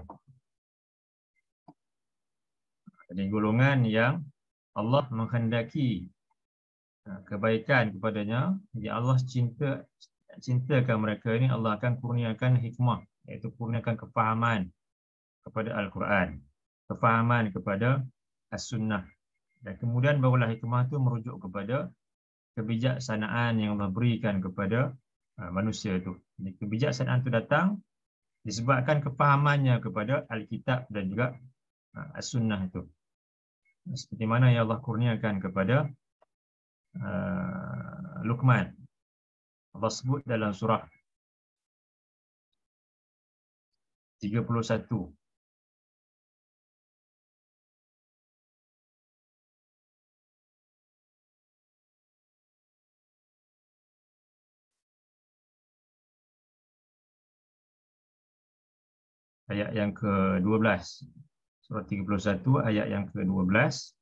Jadi golongan yang Allah menghendaki kebaikan kepadanya, ya Allah cintakan mereka ini, Allah akan kurniakan hikmah, iaitu kurniakan kefahaman kepada Al-Quran, kefahaman kepada As-Sunnah, dan kemudian barulah hikmah itu merujuk kepada kebijaksanaan yang Allah berikan kepada manusia itu. Jadi kebijaksanaan itu datang disebabkan kefahamannya kepada Alkitab dan juga As-Sunnah itu. Seperti mana yang Allah kurniakan kepada Luqman. Allah sebut dalam surah 31. Ayat yang ke-12. Surah 31 ayat yang ke-12.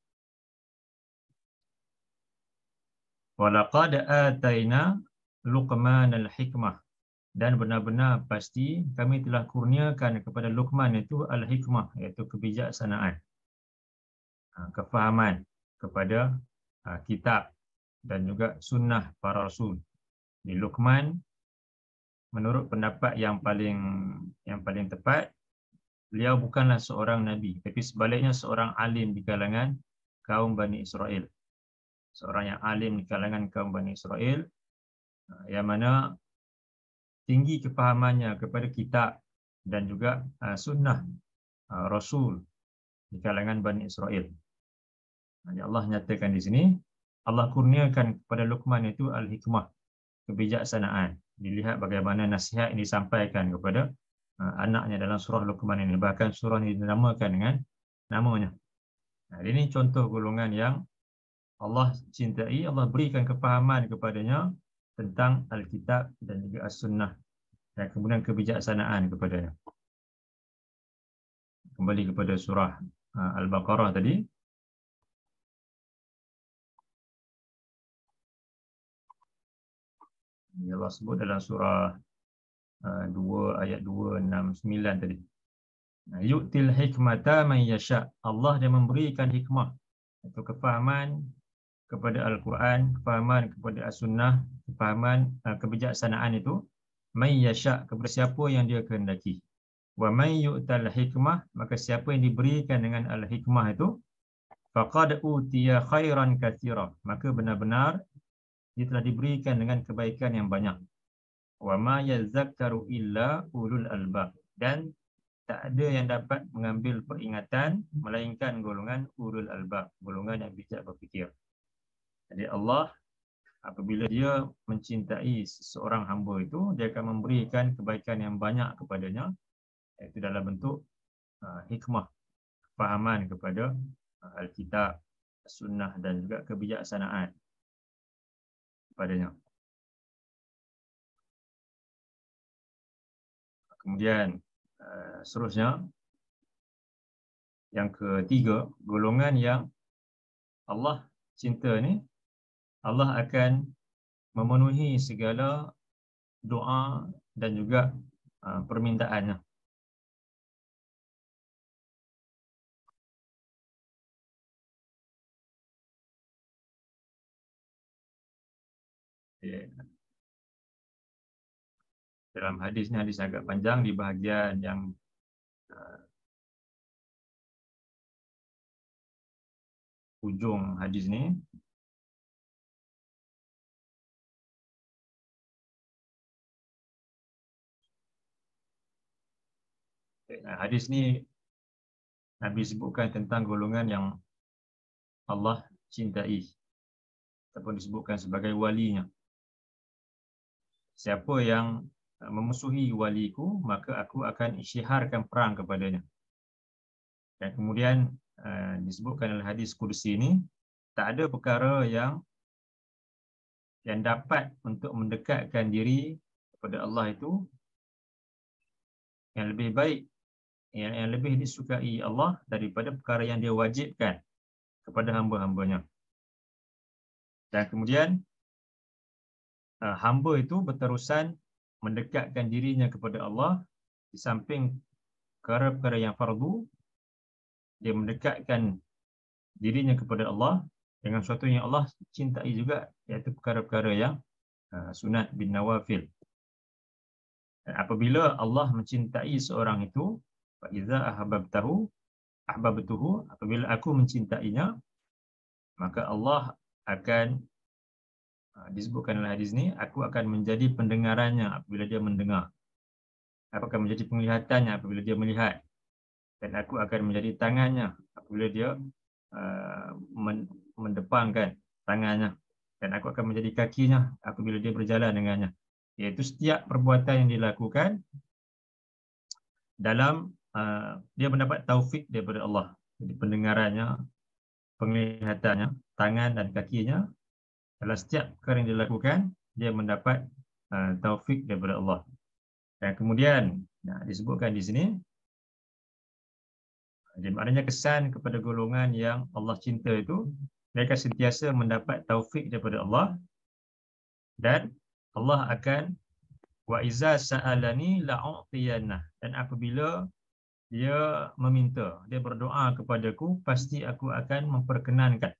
Walaqad ataina Luqman al-hikmah, dan benar-benar pasti kami telah kurniakan kepada Luqman itu al-hikmah, iaitu kebijaksanaan, kefahaman kepada kitab dan juga sunnah para rasul. Di Luqman, menurut pendapat yang paling tepat, beliau bukanlah seorang nabi, tapi sebaliknya seorang alim di kalangan kaum Bani Israel. Seorang yang alim di kalangan kaum Bani Israel, yang mana tinggi kefahamannya kepada kitab dan juga sunnah Rasul di kalangan Bani Israel. Jadi Allah nyatakan di sini, Allah kurniakan kepada Luqman itu al-hikmah, kebijaksanaan. Dilihat bagaimana nasihat yang disampaikan kepada anaknya dalam surah Luqman ini. Bahkan surah ini dinamakan dengan namanya. Nah, ini contoh golongan yang Allah cintai, Allah berikan kefahaman kepadanya tentang Alkitab dan juga As-Sunnah, dan kemudian kebijaksanaan kepadanya. Kembali kepada surah Al-Baqarah tadi. Allah sebut dalam surah 2 ayat 269 tadi. Yu'til hikmata man yasha'. Allah dia memberikan hikmah, itu kefahaman kepada Al-Quran, kefahaman kepada As-Sunnah, kefahaman kebijaksanaan itu, man yasha', kepada siapa yang dia kehendaki. Wa man yu'tal hikmah, maka siapa yang diberikan dengan al-hikmah itu, faqad utiya khairan katsira, maka benar-benar dia telah diberikan dengan kebaikan yang banyak. Wa ma yazakkaru illa ulul albab, dan tak ada yang dapat mengambil peringatan melainkan golongan ulul albab, golongan yang bijak berfikir. Jadi Allah apabila dia mencintai seseorang hamba itu, dia akan memberikan kebaikan yang banyak kepadanya, iaitu dalam bentuk hikmah, fahaman kepada Alkitab, Sunnah dan juga kebijaksanaan kepadanya. Kemudian seterusnya, yang ketiga, golongan yang Allah cinta ni, Allah akan memenuhi segala doa dan juga permintaannya. Dalam hadis ni, hadis agak panjang, di bahagian yang ujung hadis ni, Hadis ni Nabi sebutkan tentang golongan yang Allah cintai ataupun disebutkan sebagai walinya. Siapa yang memusuhi waliku, maka aku akan isytiharkan perang kepadanya. Dan kemudian disebutkan dalam hadis kursi ini, tak ada perkara yang dapat untuk mendekatkan diri kepada Allah itu yang lebih baik, yang lebih disukai Allah daripada perkara yang dia wajibkan kepada hamba-hambanya. Dan kemudian hamba itu berterusan mendekatkan dirinya kepada Allah di samping perkara-perkara yang fardu, dia mendekatkan dirinya kepada Allah dengan sesuatu yang Allah cintai juga, iaitu perkara-perkara yang sunat bin nawafil. Dan apabila Allah mencintai seorang itu, fa iza ahbabtahu ahbabtuhu, apabila aku mencintainya, maka Allah akan, disebutkan dalam hadis ni, aku akan menjadi pendengarannya apabila dia mendengar, aku akan menjadi penglihatannya apabila dia melihat, dan aku akan menjadi tangannya apabila dia mendepangkan tangannya, dan aku akan menjadi kakinya apabila dia berjalan dengannya. Iaitu setiap perbuatan yang dilakukan dalam dia mendapat taufik daripada Allah. Jadi pendengarannya, penglihatannya, tangan dan kakinya, dalam setiap perkara yang dilakukan dia mendapat taufik daripada Allah. Dan kemudian disebutkan di sini, jadi maknanya kesan kepada golongan yang Allah cinta itu, mereka sentiasa mendapat taufik daripada Allah, dan Allah akan, wa iza sa'alani la'u'tiyanah, dan apabila dia meminta, dia berdoa kepadaku, pasti aku akan memperkenankan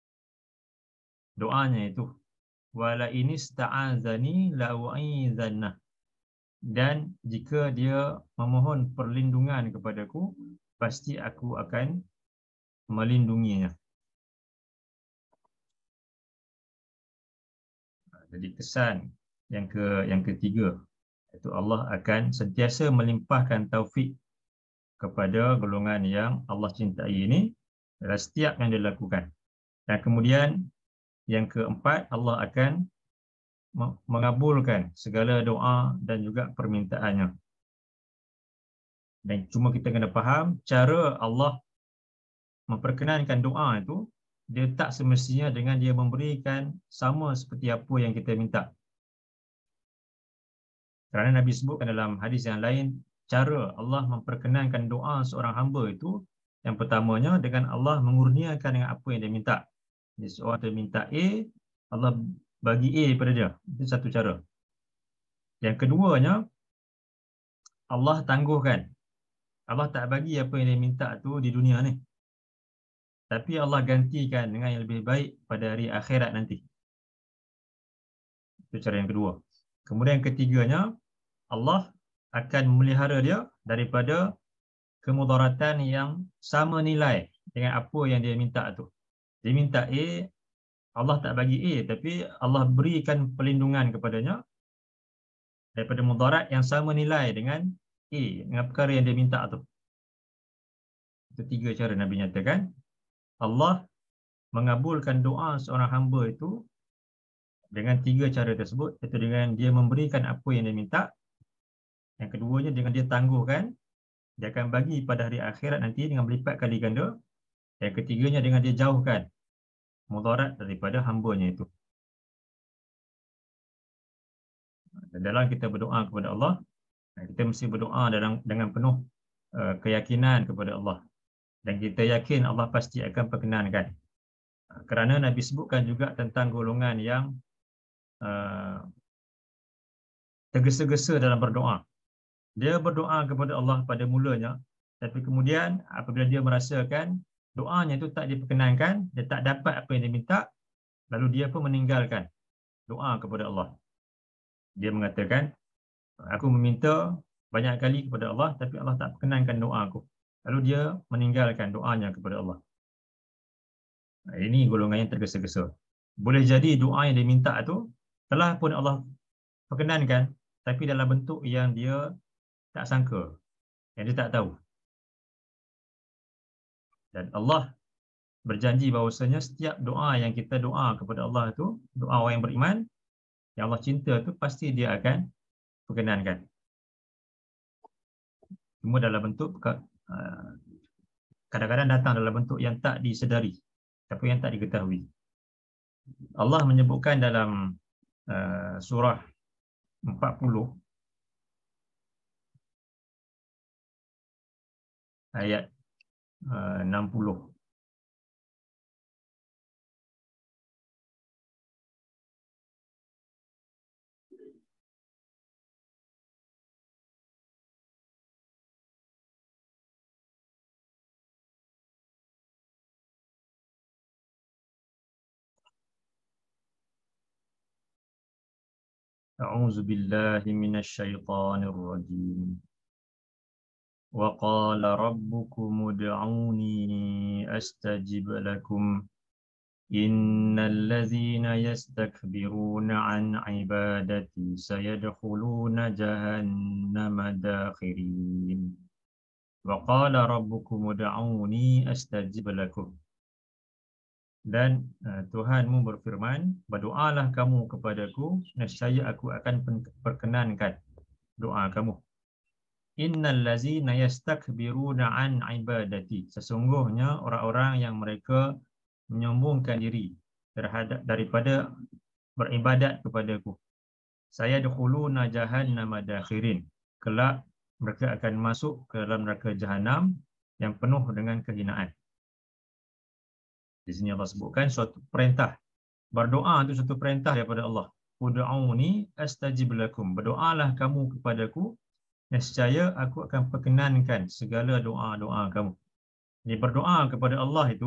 doanya itu. Wala ini sta'azani la'u'izannah, dan jika dia memohon perlindungan kepadaku, pasti aku akan melindunginya. Jadi kesan yang ketiga, itu Allah akan sentiasa melimpahkan taufik kepada golongan yang Allah cintai ini dalam setiap yang dilakukan. Dan kemudian yang keempat, Allah akan mengabulkan segala doa dan juga permintaannya. Dan cuma kita kena faham, cara Allah memperkenankan doa itu, dia tak semestinya dengan dia memberikan sama seperti apa yang kita minta. Kerana Nabi sebutkan dalam hadis yang lain, cara Allah memperkenankan doa seorang hamba itu, yang pertamanya dengan Allah mengurniakan dengan apa yang dia minta. Jadi seorang dia minta A, Allah bagi A pada dia. Itu satu cara. Yang keduanya, Allah tangguhkan. Allah tak bagi apa yang dia minta tu di dunia ni, tapi Allah gantikan dengan yang lebih baik pada hari akhirat nanti. Itu cara yang kedua. Kemudian yang ketiganya, Allah akan memelihara dia daripada kemudaratan yang sama nilai dengan apa yang dia minta tu. Dia minta A, Allah tak bagi A, tapi Allah berikan perlindungan kepadanya daripada mudarat yang sama nilai dengan A, dengan perkara yang dia minta tu. Itu tiga cara Nabi nyatakan. Allah mengabulkan doa seorang hamba itu dengan tiga cara tersebut, iaitu dengan dia memberikan apa yang dia minta. Yang keduanya, dengan dia tangguhkan, dia akan bagi pada hari akhirat nanti dengan berlipat kali ganda. Yang ketiganya, dengan dia jauhkan mudarat daripada hambanya itu. Dan dalam kita berdoa kepada Allah, kita mesti berdoa dengan penuh keyakinan kepada Allah. Dan kita yakin Allah pasti akan perkenankan. Kerana Nabi sebutkan juga tentang golongan yang tergesa-gesa dalam berdoa. Dia berdoa kepada Allah pada mulanya, tapi kemudian apabila dia merasakan doanya itu tak diperkenankan, dia tak dapat apa yang dia minta, lalu dia pun meninggalkan doa kepada Allah. Dia mengatakan, aku meminta banyak kali kepada Allah, tapi Allah tak perkenankan doa aku. Lalu dia meninggalkan doanya kepada Allah. Ini golongan yang tergesa-gesa. Boleh jadi doa yang dia minta itu telah pun Allah perkenankan, tapi dalam bentuk yang dia tak sangka. yang dia tak tahu. Dan Allah berjanji bahawasanya setiap doa yang kita doa kepada Allah itu, doa orang yang beriman, yang Allah cinta tu, pasti dia akan perkenankan. Cuma dalam bentuk kadang-kadang datang dalam bentuk yang tak disedari ataupun yang tak diketahui. Allah menyebutkan dalam surah 40 ayat 60. A'udzu billahi minasyaitonir rajim. Wa qala rabbukum ud'uni astajib lakum. Innal ladzina yastakbiruna an ibadati sayadkhuluna jahannama dakhirin. Wa qala rabbukum ud'uni astajib lakum. Dan Tuhanmu berfirman, berdoalah kamu kepadaku, nescaya aku akan perkenankan doa kamu. Innal ladzina yastakbiruna an ibadati, sesungguhnya orang-orang yang mereka menyombongkan diri daripada beribadat kepadaku. Sayadkhuluna jahannama dakhirin, kelak mereka akan masuk ke dalam neraka jahanam yang penuh dengan kehinaan. Di sini Allah sebutkan suatu perintah. Berdoa itu satu perintah daripada Allah. Ud'uni astajib lakum. Berdoalah kamu kepadaku, nescaya aku akan perkenankan segala doa-doa kamu. Jadi berdoa kepada Allah itu,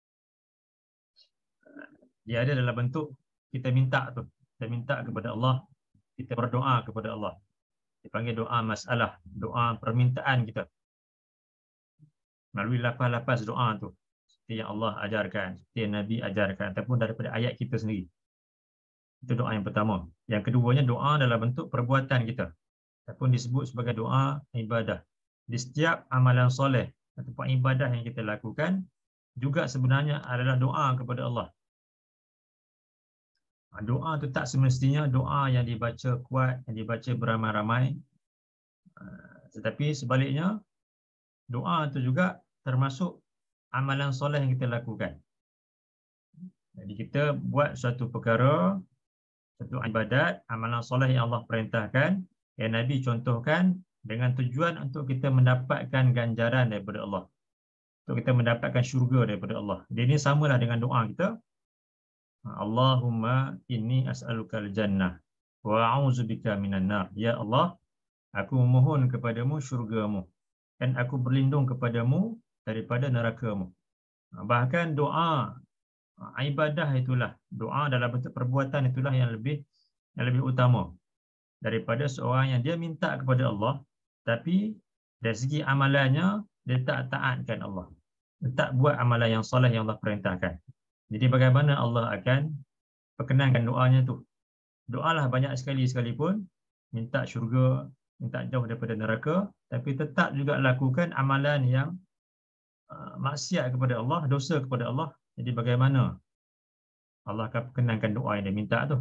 dia ada dalam bentuk kita minta tu. Kita minta kepada Allah, kita berdoa kepada Allah. Dipanggil doa masalah, doa permintaan kita. Melalui lafaz-lafaz doa tu. Seperti yang Allah ajarkan, seperti yang Nabi ajarkan, ataupun daripada ayat kita sendiri. Itu doa yang pertama. Yang keduanya, doa dalam bentuk perbuatan kita, ataupun disebut sebagai doa ibadah. Di setiap amalan soleh ataupun ibadah yang kita lakukan juga sebenarnya adalah doa kepada Allah. Doa itu tak semestinya doa yang dibaca kuat, yang dibaca beramai-ramai. Tetapi sebaliknya, doa itu juga termasuk amalan soleh yang kita lakukan. Jadi kita buat suatu perkara, satu ibadat, amalan soleh yang Allah perintahkan, yang Nabi contohkan, dengan tujuan untuk kita mendapatkan ganjaran daripada Allah, untuk kita mendapatkan syurga daripada Allah. Jadi ini samalah dengan doa kita. Allahumma inni as'alukal jannah wa a'udzubika minan nar. Ya Allah, aku memohon kepadamu syurgamu dan aku berlindung kepadamu daripada neraka-Mu. Bahkan doa ibadah itulah, doa dalam bentuk perbuatan itulah yang lebih utama daripada seorang yang dia minta kepada Allah, tapi dari segi amalannya dia tak taatkan Allah, dia tak buat amalan yang soleh yang Allah perintahkan. Jadi bagaimana Allah akan perkenankan doanya tu? Doalah banyak sekali sekalipun, minta syurga, minta jauh daripada neraka, tapi tetap juga lakukan amalan yang maksiat kepada Allah, dosa kepada Allah. Jadi bagaimana Allah akan perkenankan doa yang dia minta tu?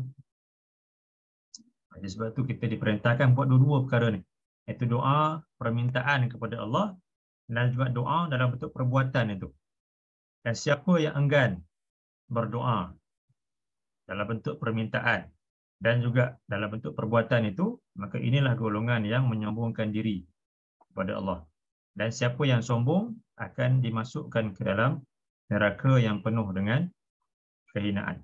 Jadi sebab tu kita diperintahkan buat dua-dua perkara ni, iaitu doa permintaan kepada Allah dan juga doa dalam bentuk perbuatan itu. Dan siapa yang enggan berdoa dalam bentuk permintaan dan juga dalam bentuk perbuatan itu, maka inilah golongan yang menyombongkan diri kepada Allah. Dan siapa yang sombong akan dimasukkan ke dalam neraka yang penuh dengan kehinaan.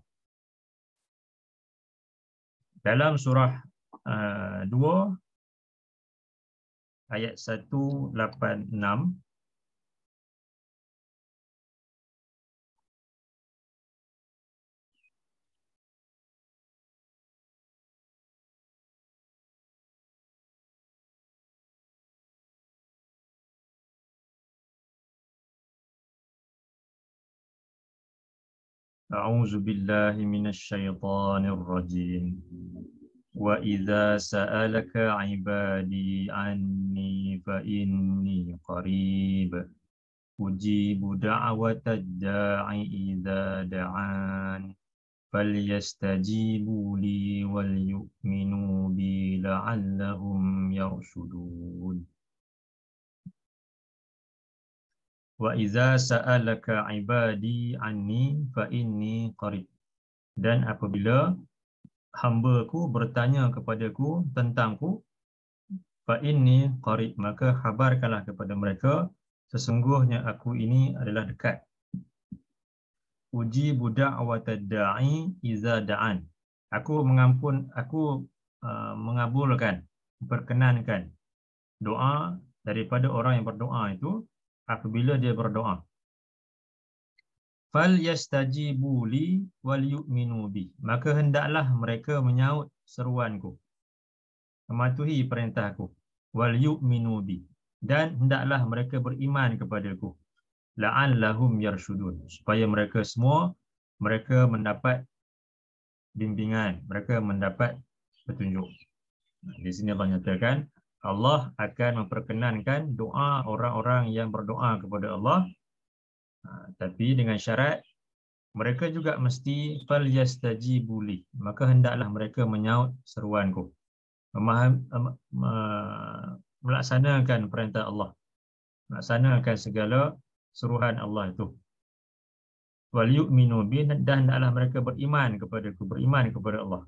Dalam surah 2 ayat 186, A'udzu billahi minasyaitonir rajim. Wa idza sa'alaka 'ibadi anni fa inni qarib ujibu da'watad da'i idza da'an falyastajibu li wal yu'minu bi la'allahum yarshudun. Wa idza sa'alaka 'ibadi anni fa inni qarib. Dan apabila hamba-Ku bertanya kepadaku tentangku, fa inni qarib, maka khabarkanlah kepada mereka sesungguhnya aku ini adalah dekat. Uji budak awatad da'i iza da'an. Aku mengabulkan, perkenankan doa daripada orang yang berdoa itu apabila dia berdoa. Fal yastajibu li wal yu'minu bi. Maka hendaklah mereka menyaut seruanku, mematuhi perintahku. Wal yu'minu bi. Dan hendaklah mereka beriman kepadaku. La'allahum yarshudun. Supaya mereka semua, mereka mendapat bimbingan, mereka mendapat petunjuk. Di sini Allah nyatakan, Allah akan memperkenankan doa orang-orang yang berdoa kepada Allah, tapi dengan syarat mereka juga mesti fal yastajibu li, maka hendaklah mereka menyaut seruanku, melaksanakan perintah Allah, melaksanakan segala suruhan Allah itu. Wal yu'minu bi, dan hendaklah mereka beriman kepadaku, beriman kepada Allah.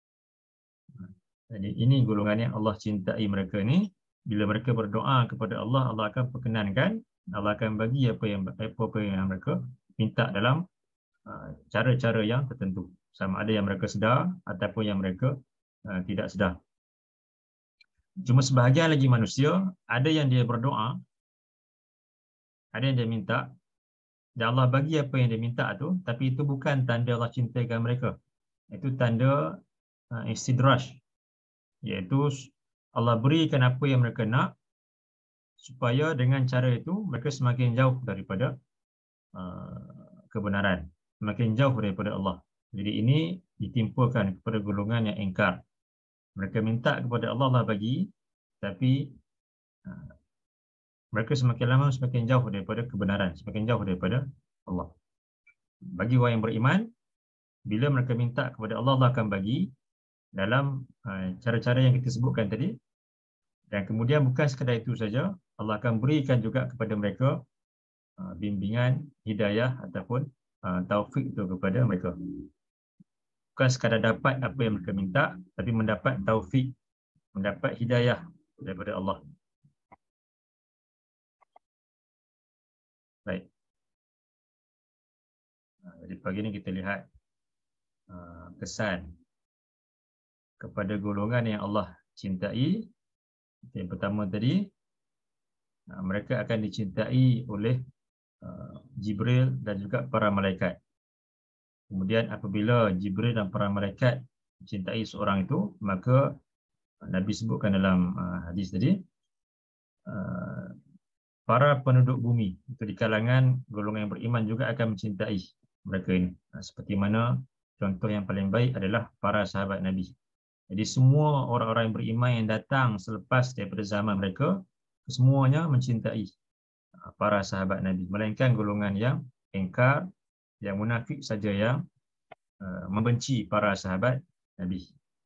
Jadi ini golongan yang Allah cintai mereka ni. Bila mereka berdoa kepada Allah, Allah akan perkenankan, Allah akan bagi apa yang mereka minta dalam cara-cara yang tertentu. Sama ada yang mereka sedar ataupun yang mereka tidak sedar. Cuma sebahagian lagi manusia, ada yang dia berdoa, ada yang dia minta, dan Allah bagi apa yang dia minta tu, tapi itu bukan tanda Allah cintaikan mereka. Itu tanda istidraj, iaitu Allah berikan apa yang mereka nak supaya dengan cara itu mereka semakin jauh daripada kebenaran, semakin jauh daripada Allah. Jadi ini ditimpakan kepada golongan yang ingkar. Mereka minta kepada Allah, Allah bagi, tapi mereka semakin lama semakin jauh daripada kebenaran, semakin jauh daripada Allah. Bagi orang yang beriman, bila mereka minta kepada Allah, Allah akan bagi dalam cara-cara yang kita sebutkan tadi. Dan kemudian bukan sekadar itu saja, Allah akan berikan juga kepada mereka bimbingan, hidayah ataupun taufik itu kepada mereka. Bukan sekadar dapat apa yang mereka minta, tapi mendapat taufik, mendapat hidayah daripada Allah. Baik. Jadi pagi ini kita lihat kesan kepada golongan yang Allah cintai. Yang pertama tadi, mereka akan dicintai oleh Jibril dan juga para malaikat. Kemudian apabila Jibril dan para malaikat mencintai seorang itu, maka Nabi sebutkan dalam hadis tadi, para penduduk bumi itu di kalangan golongan yang beriman juga akan mencintai mereka ini. Seperti mana contoh yang paling baik adalah para sahabat Nabi. Jadi semua orang-orang yang beriman yang datang selepas daripada zaman mereka, semuanya mencintai para sahabat Nabi. Melainkan golongan yang ingkar, yang munafik saja yang membenci para sahabat Nabi.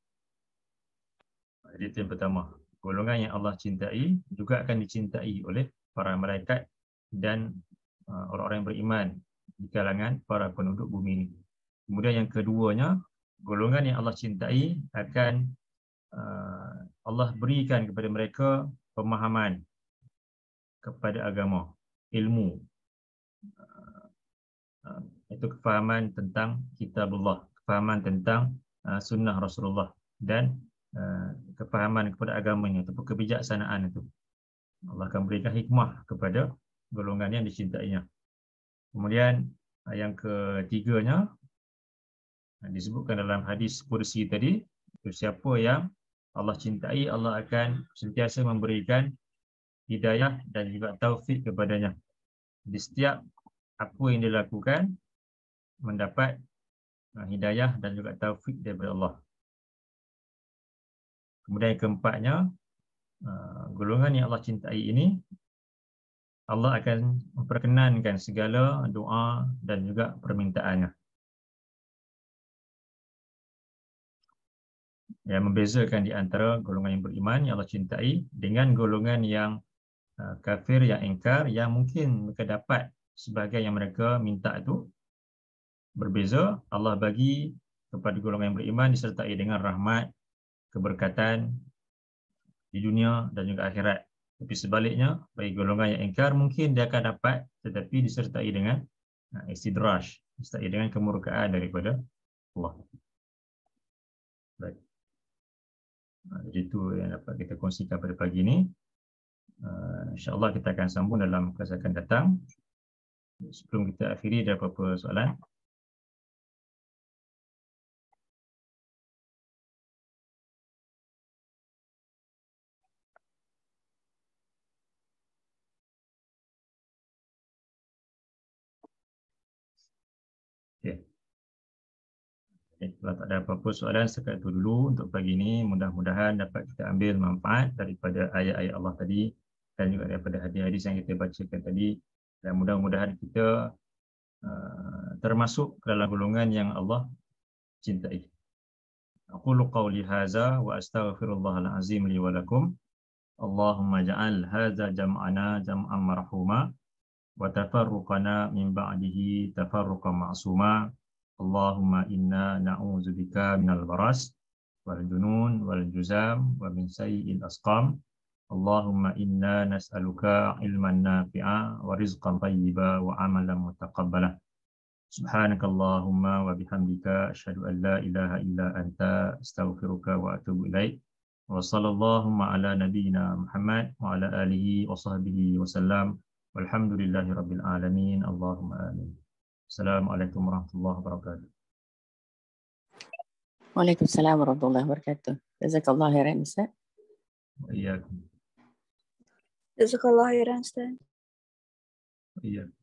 Jadi itu yang pertama. Golongan yang Allah cintai juga akan dicintai oleh para malaikat dan orang-orang yang beriman di kalangan para penduduk bumi ini. Kemudian yang keduanya, golongan yang Allah cintai akan Allah berikan kepada mereka pemahaman kepada agama, ilmu. Itu kefahaman tentang kitabullah, kefahaman tentang sunnah Rasulullah, dan kefahaman kepada agamanya ataupun kebijaksanaan itu. Allah akan berikan hikmah kepada golongan yang dicintainya. Kemudian yang ketiganya disebutkan dalam hadis kursi tadi, siapa yang Allah cintai, Allah akan sentiasa memberikan hidayah dan juga taufik kepadanya. Di setiap apa yang dilakukan mendapat hidayah dan juga taufik daripada Allah. Kemudian yang keempatnya, golongan yang Allah cintai ini, Allah akan memperkenankan segala doa dan juga permintaannya. Yang membezakan di antara golongan yang beriman yang Allah cintai dengan golongan yang kafir, yang ingkar, yang mungkin mereka dapat sebagai yang mereka minta itu berbeza. Allah bagi kepada golongan yang beriman disertai dengan rahmat, keberkatan di dunia dan juga akhirat. Tapi sebaliknya, bagi golongan yang ingkar mungkin dia akan dapat tetapi disertai dengan istidraj, disertai dengan kemurkaan daripada Allah. Baik. Jadi itu yang dapat kita kongsikan pada pagi ini. InsyaAllah kita akan sambung dalam kelas akan datang. Sebelum kita akhiri, ada apa-apa soalan? Okay. Kalau tak ada apa-apa soalan, setakat itu dulu untuk pagi ini. Mudah-mudahan dapat kita ambil manfaat daripada ayat-ayat Allah tadi dan juga daripada hadis-hadis yang kita bacakan tadi. Dan mudah-mudahan kita termasuk dalam golongan yang Allah cintai. Aqulu qawli hadza wa astaghfirullahal azim li wa lakum. Allahumma ja'al hadza jam'ana jam'an marhuma wa tafarruqana min ba'dihi tafarruqan ma'suma. Allahumma inna na'udzubika minal baras wal junun wal juzam wa min sayyi'il asqam. Allahumma inna nas'aluka ilman nafi'a wa rizqan thayyiba wa amalan mutaqabbala. Subhanakallahumma wa bihamdika asyhadu an la ilaha illa anta astaghfiruka wa atubu ilaik. Wa sallallahu ala nabiyyina Muhammad wa ala alihi wa sahbihi wa sallam. Walhamdulillahi rabbil alamin. Allahumma amin. Assalamualaikum warahmatullahi wabarakatuh. Waalaikumsalam warahmatullahi wabarakatuh. Jazakallah khairan Ustaz. Wa iyyakum. Jazakallah khairan Ustaz. Wa iyyakum.